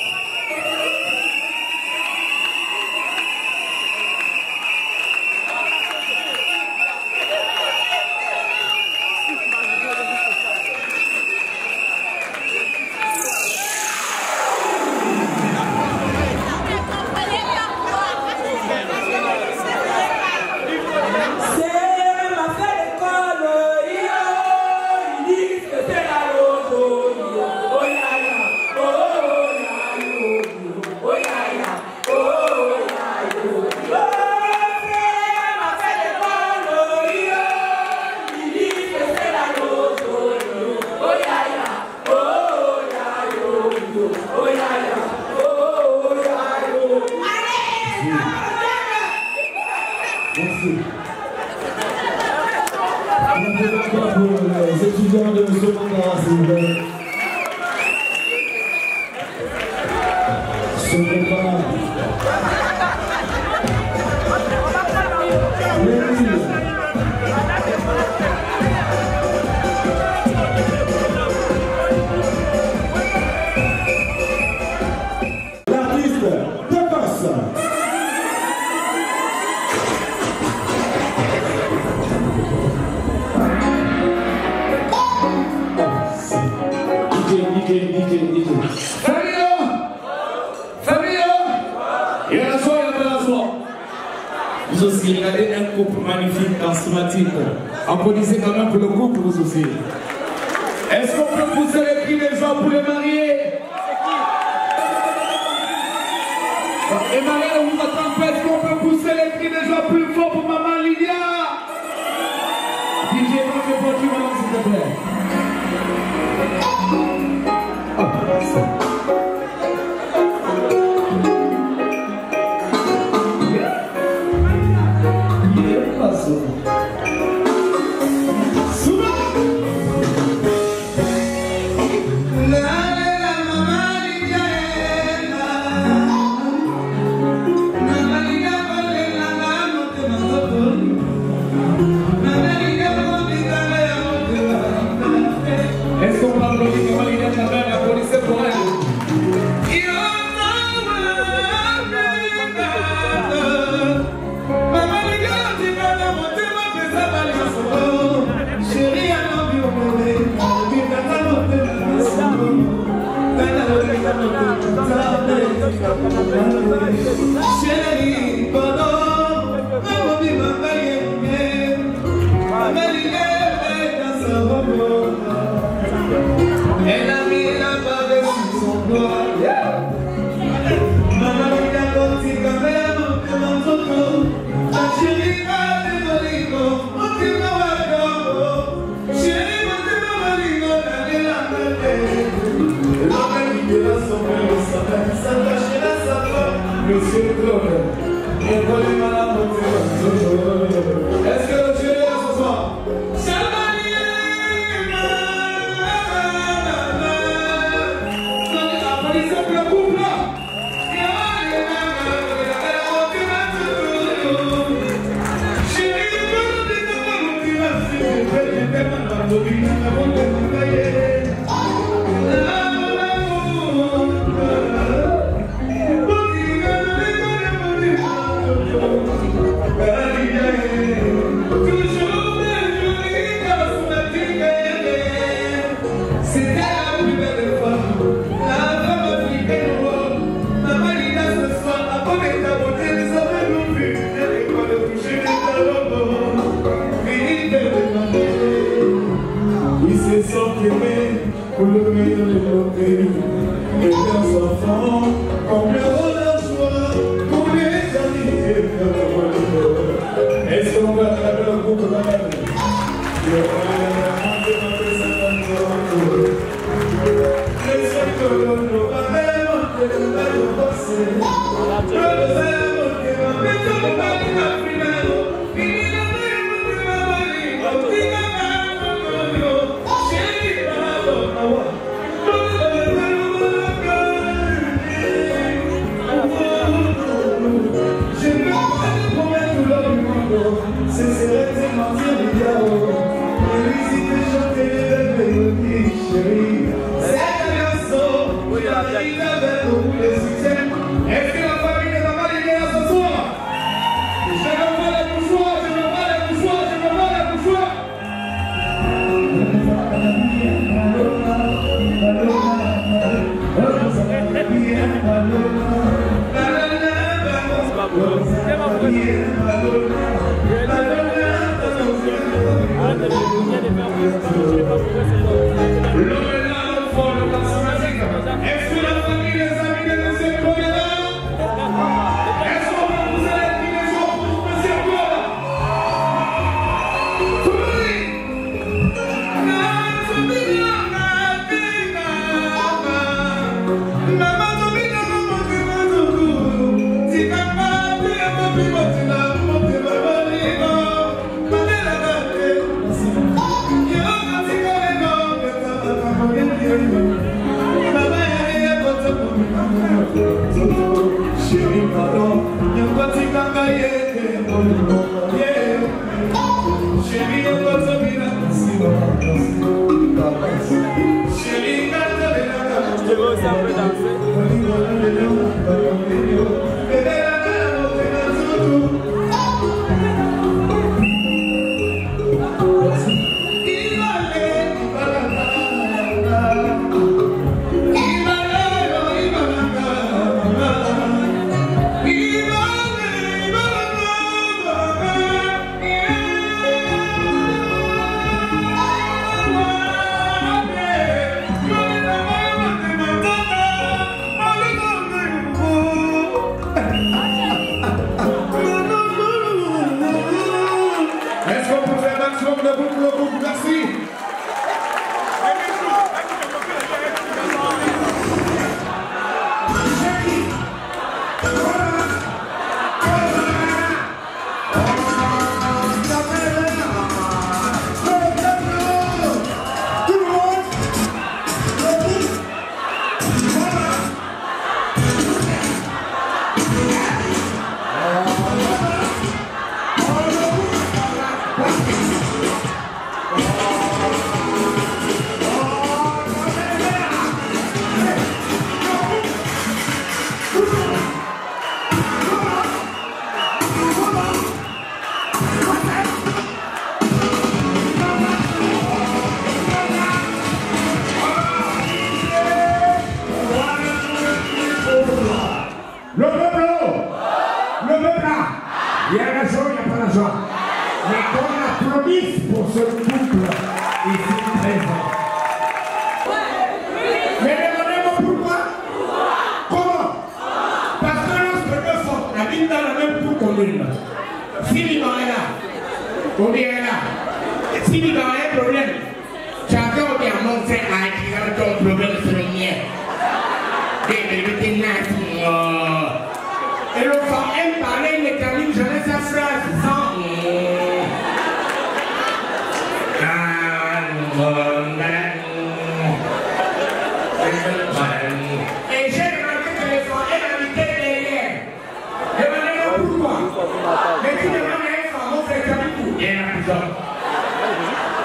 S12: Merci. On peut encore pour les étudiants de secondaire, s'il vous plaît. Se prépare. L'artiste de Boss.
S17: Vous aussi, regardez un couple magnifique, charismatique. Applaudissez quand même pour le couple, vous aussi. Est-ce qu'on peut pousser les cris des gens pour les marier? Et Marie, on vous attend pas. Est-ce qu'on peut pousser les cris des gens plus fort pour maman Lydia? DJ, moi je peux tu maman, s'il te plaît. Est-ce qu'on parle de Maman Lydia Chabert, applaudissez pour elle.
S9: Chérie, pardon, maman dit ma baille, elle a mis la barre sur son doigt. Maman dit à côté quand même, comment t'entends? La chérie va dévoiler, mon petit maman, chérie, mon petit maman, elle a tête. L'homme qui va s'en faire, ça va chez la savane, monsieur Claude.
S1: Pour le meilleur de nos pays et leurs enfants, combien on a joie, combien d'amitié. Est-ce qu'on va faire le groupe quand même?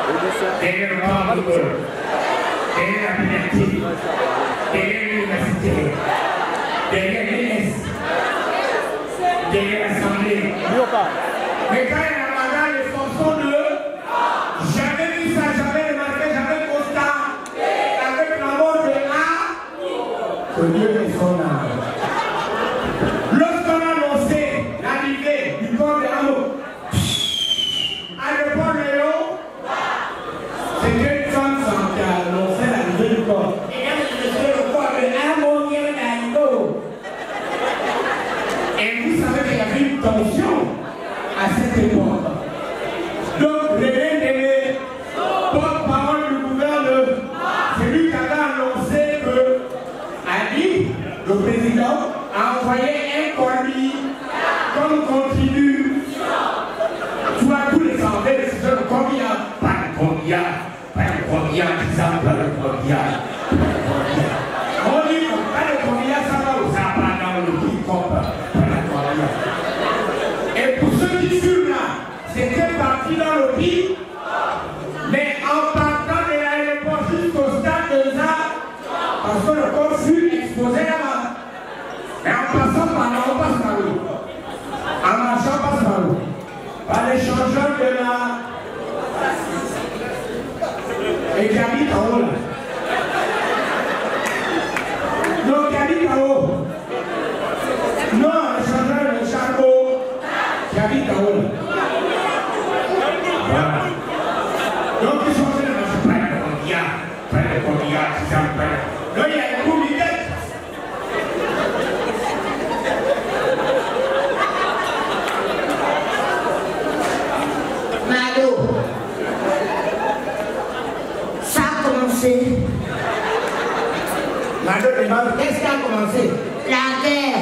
S17: derrière le camp de derrière la pénalité, derrière l'université, derrière l'ES, derrière l'Assemblée. Mais quand il y a un mandat, les fonctions de j'avais vu ça, j'avais remarqué, j'avais constaté avec la mort de A, que Dieu est son âme. Lorsqu'on a annoncé l'arrivée du corps de Hameau à l'époque Léon, c'était une femme qui a annoncé l'arrivée du corps. Et là, le corps de Hameau vient d'Aïgo. Et vous savez qu'il y avait une tension à cette époque. Donc, l'un des porte-parole du gouverneur, c'est lui qui avait annoncé que Ali, le président, a envoyé un colis comme continu. Tu vois, tous les Anglais, c'est le combien? Pas de combien, disant pas de combien. On dit pas de combien, ça va au sapin dans le hip-hop, pas de combien. Et pour ceux qui furent là, c'était parti dans le pays, mais en partant de l'aéroport jusqu'au stade de Zah, parce que le corps fut exposé là-bas. Et en passant par là, on passe par où? En marchant, on passe par où? Par l'échangeur de la... Et qui habite en haut là. Non, qui habite en haut. Non, l'échangeur de Charcot qui habite en haut là. Voilà. Donc ils sont en train de se prendre le combien, qui s'en prennent. Donc il y a une communauté.
S19: Mado, ça a commencé.
S17: Mado demande, qu'est-ce qui a commencé?
S19: La guerre.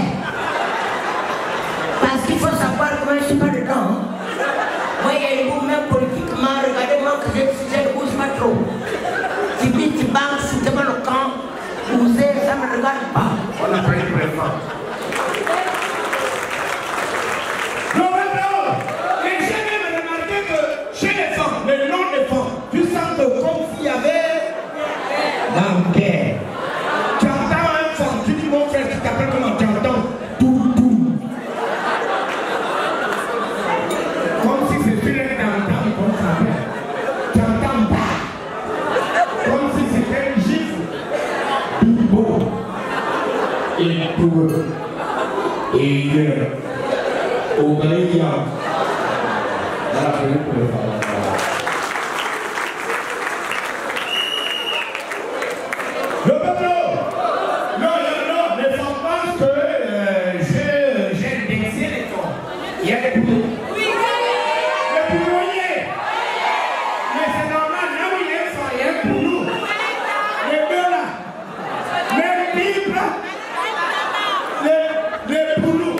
S19: Parce qu'il faut savoir comment je suis pas dedans. Moi, il y a une mouvement politiquement, regardez-moi que je ne bouge pas trop. Tu dis, tu banques, tu te mets le camp, vous êtes, ça ne me regarde pas.
S17: On n'a pas eu pour les femmes. Non, mais j'ai même remarqué que chez les femmes, les noms des femmes, tu sens que comme s'il y avait la guerre. Tu entends un femme, tu dis mon frère qui t'appelle comment tu entends tout. Comme si c'était un entendre comme ça. Tu entends pas. Comme si c'était une gifle. Bon. Et tout. Et au Gaïa. Voilà, je vais pour le faire. Le peuple! Non, ne sont pas que j'ai indexé les fonds. Il y a des poulous. Oui! Les poulouiers! Mais c'est normal, là où il y a un fond, il y a un poulou. Les deux là. Les pipes. Les poulous.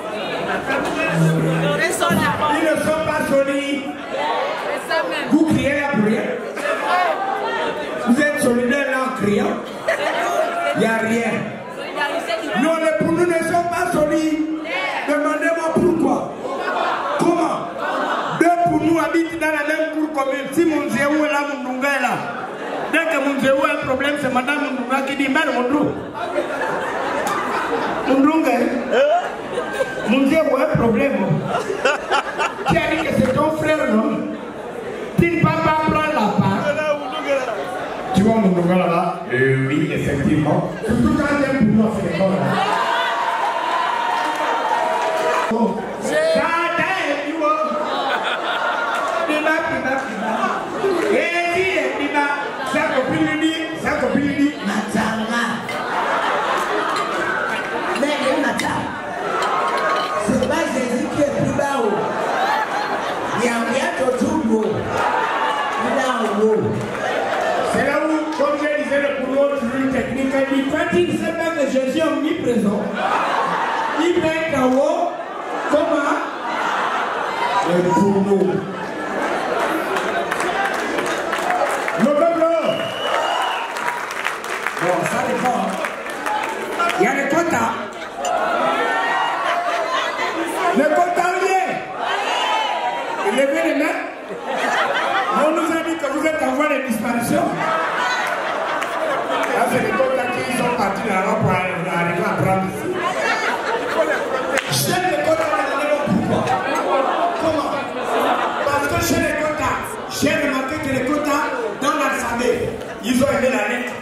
S17: Ils ne sont pas solides. Vous criez là pour rien. Vous êtes solidaires là en criant. Il n'y a rien. Non, les poulous ne sont pas solides. Demandez-moi pourquoi. Comment? Deux poulous habitent dans la même cour commune. Si mon zéou est là, mon Ndunga est là. Dès que mon zéou a un problème, c'est madame Ndunga qui dit, merde, mon Ndunga. Mon Ndunga, mon zéou a un problème. Qui a dit que c'est ton frère, non? Tu ne peux pas prendre la part. Tu vois mon Ndunga là-bas? Oui, effectivement. Surtout quand il y a un poulou à faire l'école.
S19: C'est pas Jésus qui est plus bas haut. Il y a rien autour de l'eau. Il est en haut.
S17: C'est là où, comme je disais, le boulot toujours technique, il dit, quand il sait pas que Jésus est omniprésent, il peut être en haut, comment? Le boulot. Le peuple. Bon, ça dépend. Il y a les quotas. Les quotas liés. Levez les mains. On nous a dit que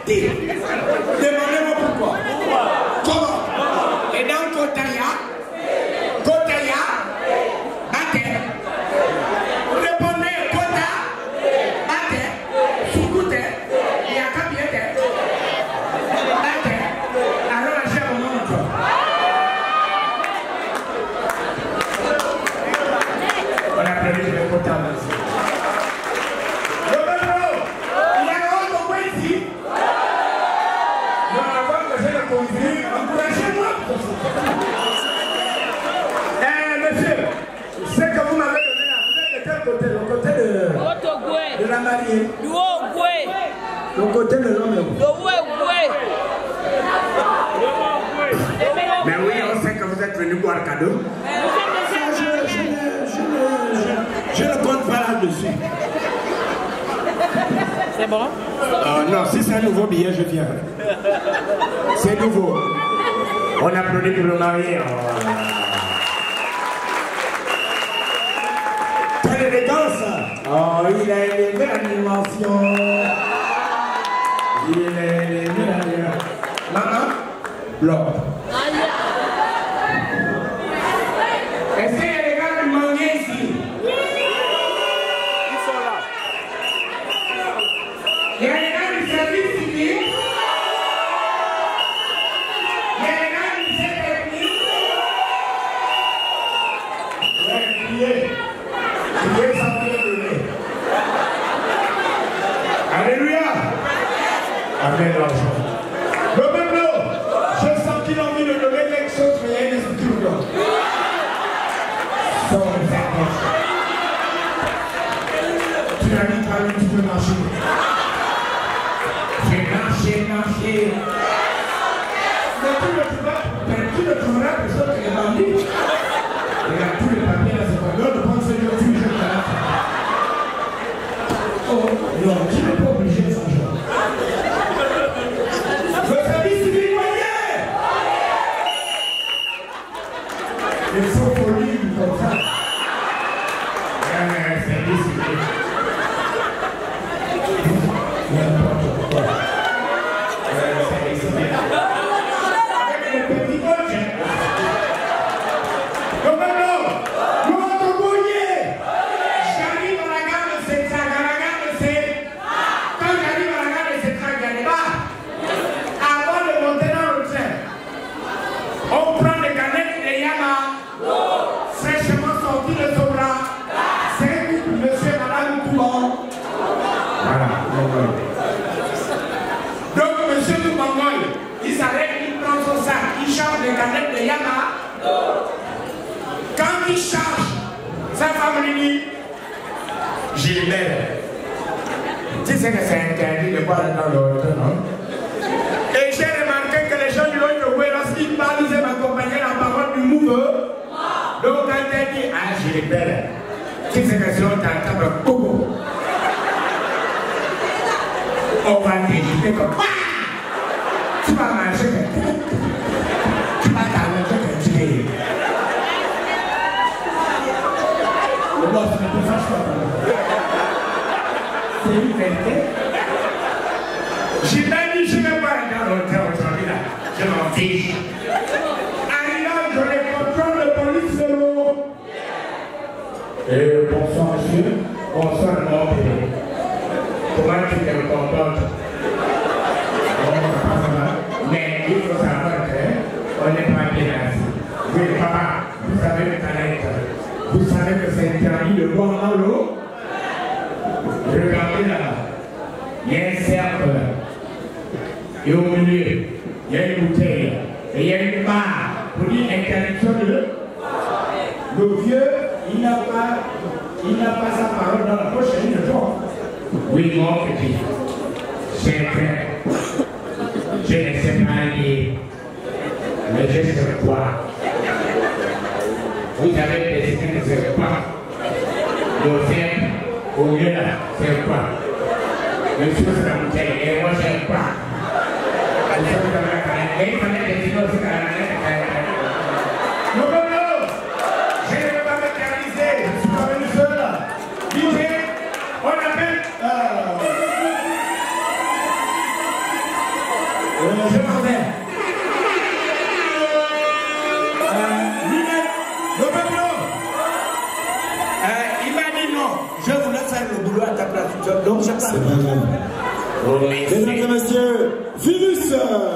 S17: T. Demandez-moi pourquoi. Comment? Et dans Kotaya, Bate. Répondez Kota, Bate, Sukute, Yakabiete, Bate. Alors la chère au monde. On a prévu le Kota. Monsieur, ce que vous m'avez donné là, vous êtes de quel côté? Le côté de la mariée? Le côté de l'homme. Mais oui, on sait que vous êtes venu boire cadeau. Je ne compte pas là-dessus.
S10: C'est bon?
S17: Non, si c'est un nouveau billet, je viens. C'est nouveau. On applaudit pour le marié. Quelle élégance! Oh, il a élevé la dimension. Il a élevé la dimension. Maman, bloc. Est-ce qu'il y a des gars qui mangent ici? Ils sont là. Il y a des gars du service civique. Il y a des gars du service technique. Alléluia. Amen. Le peuple, je sens qu'il a envie de donner quelque chose, mais il y a une structure. Tu n'as dit pas, tu peux marcher. J'ai marché. Mais tu ne trouveras que ce que les bandits. Regarde tous les papiers là, c'est pas l'heure de prendre ce lieu, tu me jettes à la fin. Oh, non, tu n'es pas obligé de s'en jouer. Le service civil moyen! Ils sont polis comme ça. Service civil. N'importe quoi. Service civil. Avec les petits coachs. Donc, monsieur Toubangol, il s'arrête, il prend son sac, il charge les canettes de Yama. Quand il charge, sa femme lui dit Gilbert, tu sais que c'est interdit de boire dans l'autre, non? Et j'ai remarqué que les gens du Haut-Ogooué, lorsqu'ils parlent, ils aiment accompagner la parole du mouvement. Donc, quand elle dit ah Gilbert, tu sais que si on t'entend le bobo, on va t'éviter comme tu vas manger tu vas t'arranger que tu es. Le boss ne te fâche pas. C'est une vérité. J'ai bien dit je ne vais pas aller dans l'hôtel aujourd'hui là. Je m'en fiche. Arrivant, je les contrôle de police de l'eau. Bonsoir monsieur. Bonsoir mon bébé. Comment tu te comportes? Mais il faut savoir qu'on n'est pas bien assis. Oui, papa, vous savez le canette. Vous savez que c'est interdit de boire dans l'eau. Regardez là-bas. Il y a un cercle. Et au milieu, il y a une bouteille. Et il y a une barre pour dire interdiction de l'eau. Le vieux, il n'a pas sa parole dans la poche, il ne dort. Oui, mon petit, c'est vrai. Je ne sais pas lire, mais je sais quoi. Vous avez décidé de ce quoi? Le verbe, au lieu là, c'est quoi? Monsieur, c'est la bouteille, et moi, j'aime pas. Vous savez comment la canette, et il fallait décider aussi qu'à la canette. Non, non, non! Je ne vais pas m'éterniser, je suis pas venu seul là. DJ, on appelle.
S12: Donc, c'est pas grave. Mesdames et messieurs, Virus.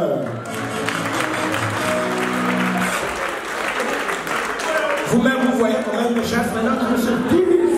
S17: Vous-même, vous voyez comment il me chasse maintenant que je suis Virus.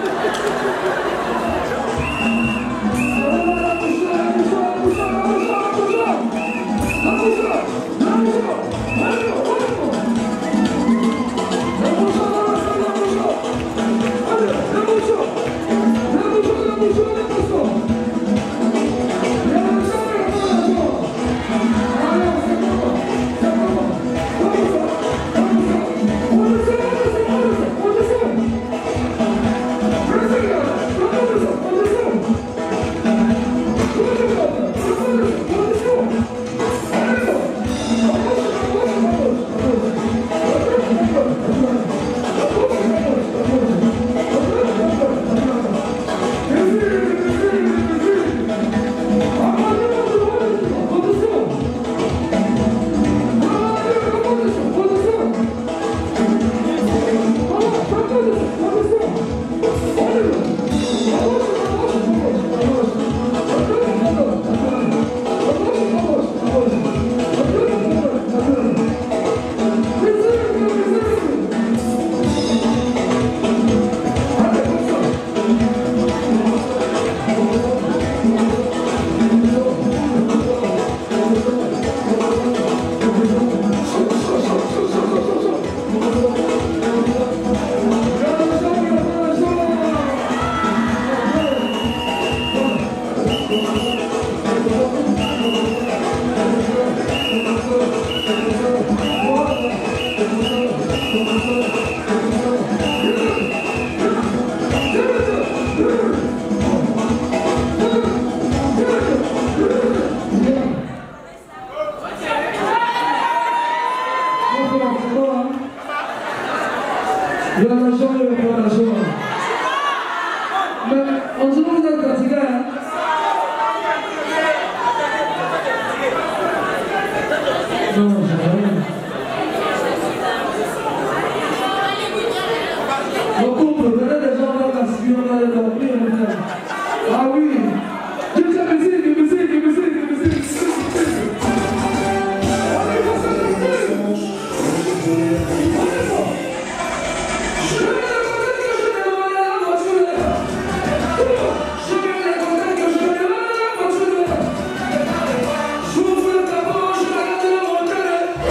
S9: Ah oui,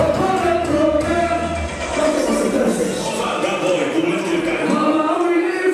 S9: Mama, we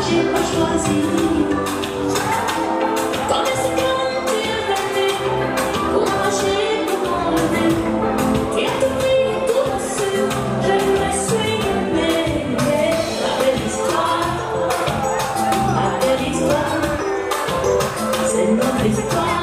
S4: j'ai pas choisi. Quand est-ce que tu es venu pour marcher, pour m'enlever? Tu as tout pris, tout reçu, je me suis aimée. La belle histoire, c'est notre histoire.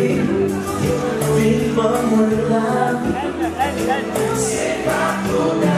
S9: C'est pas trop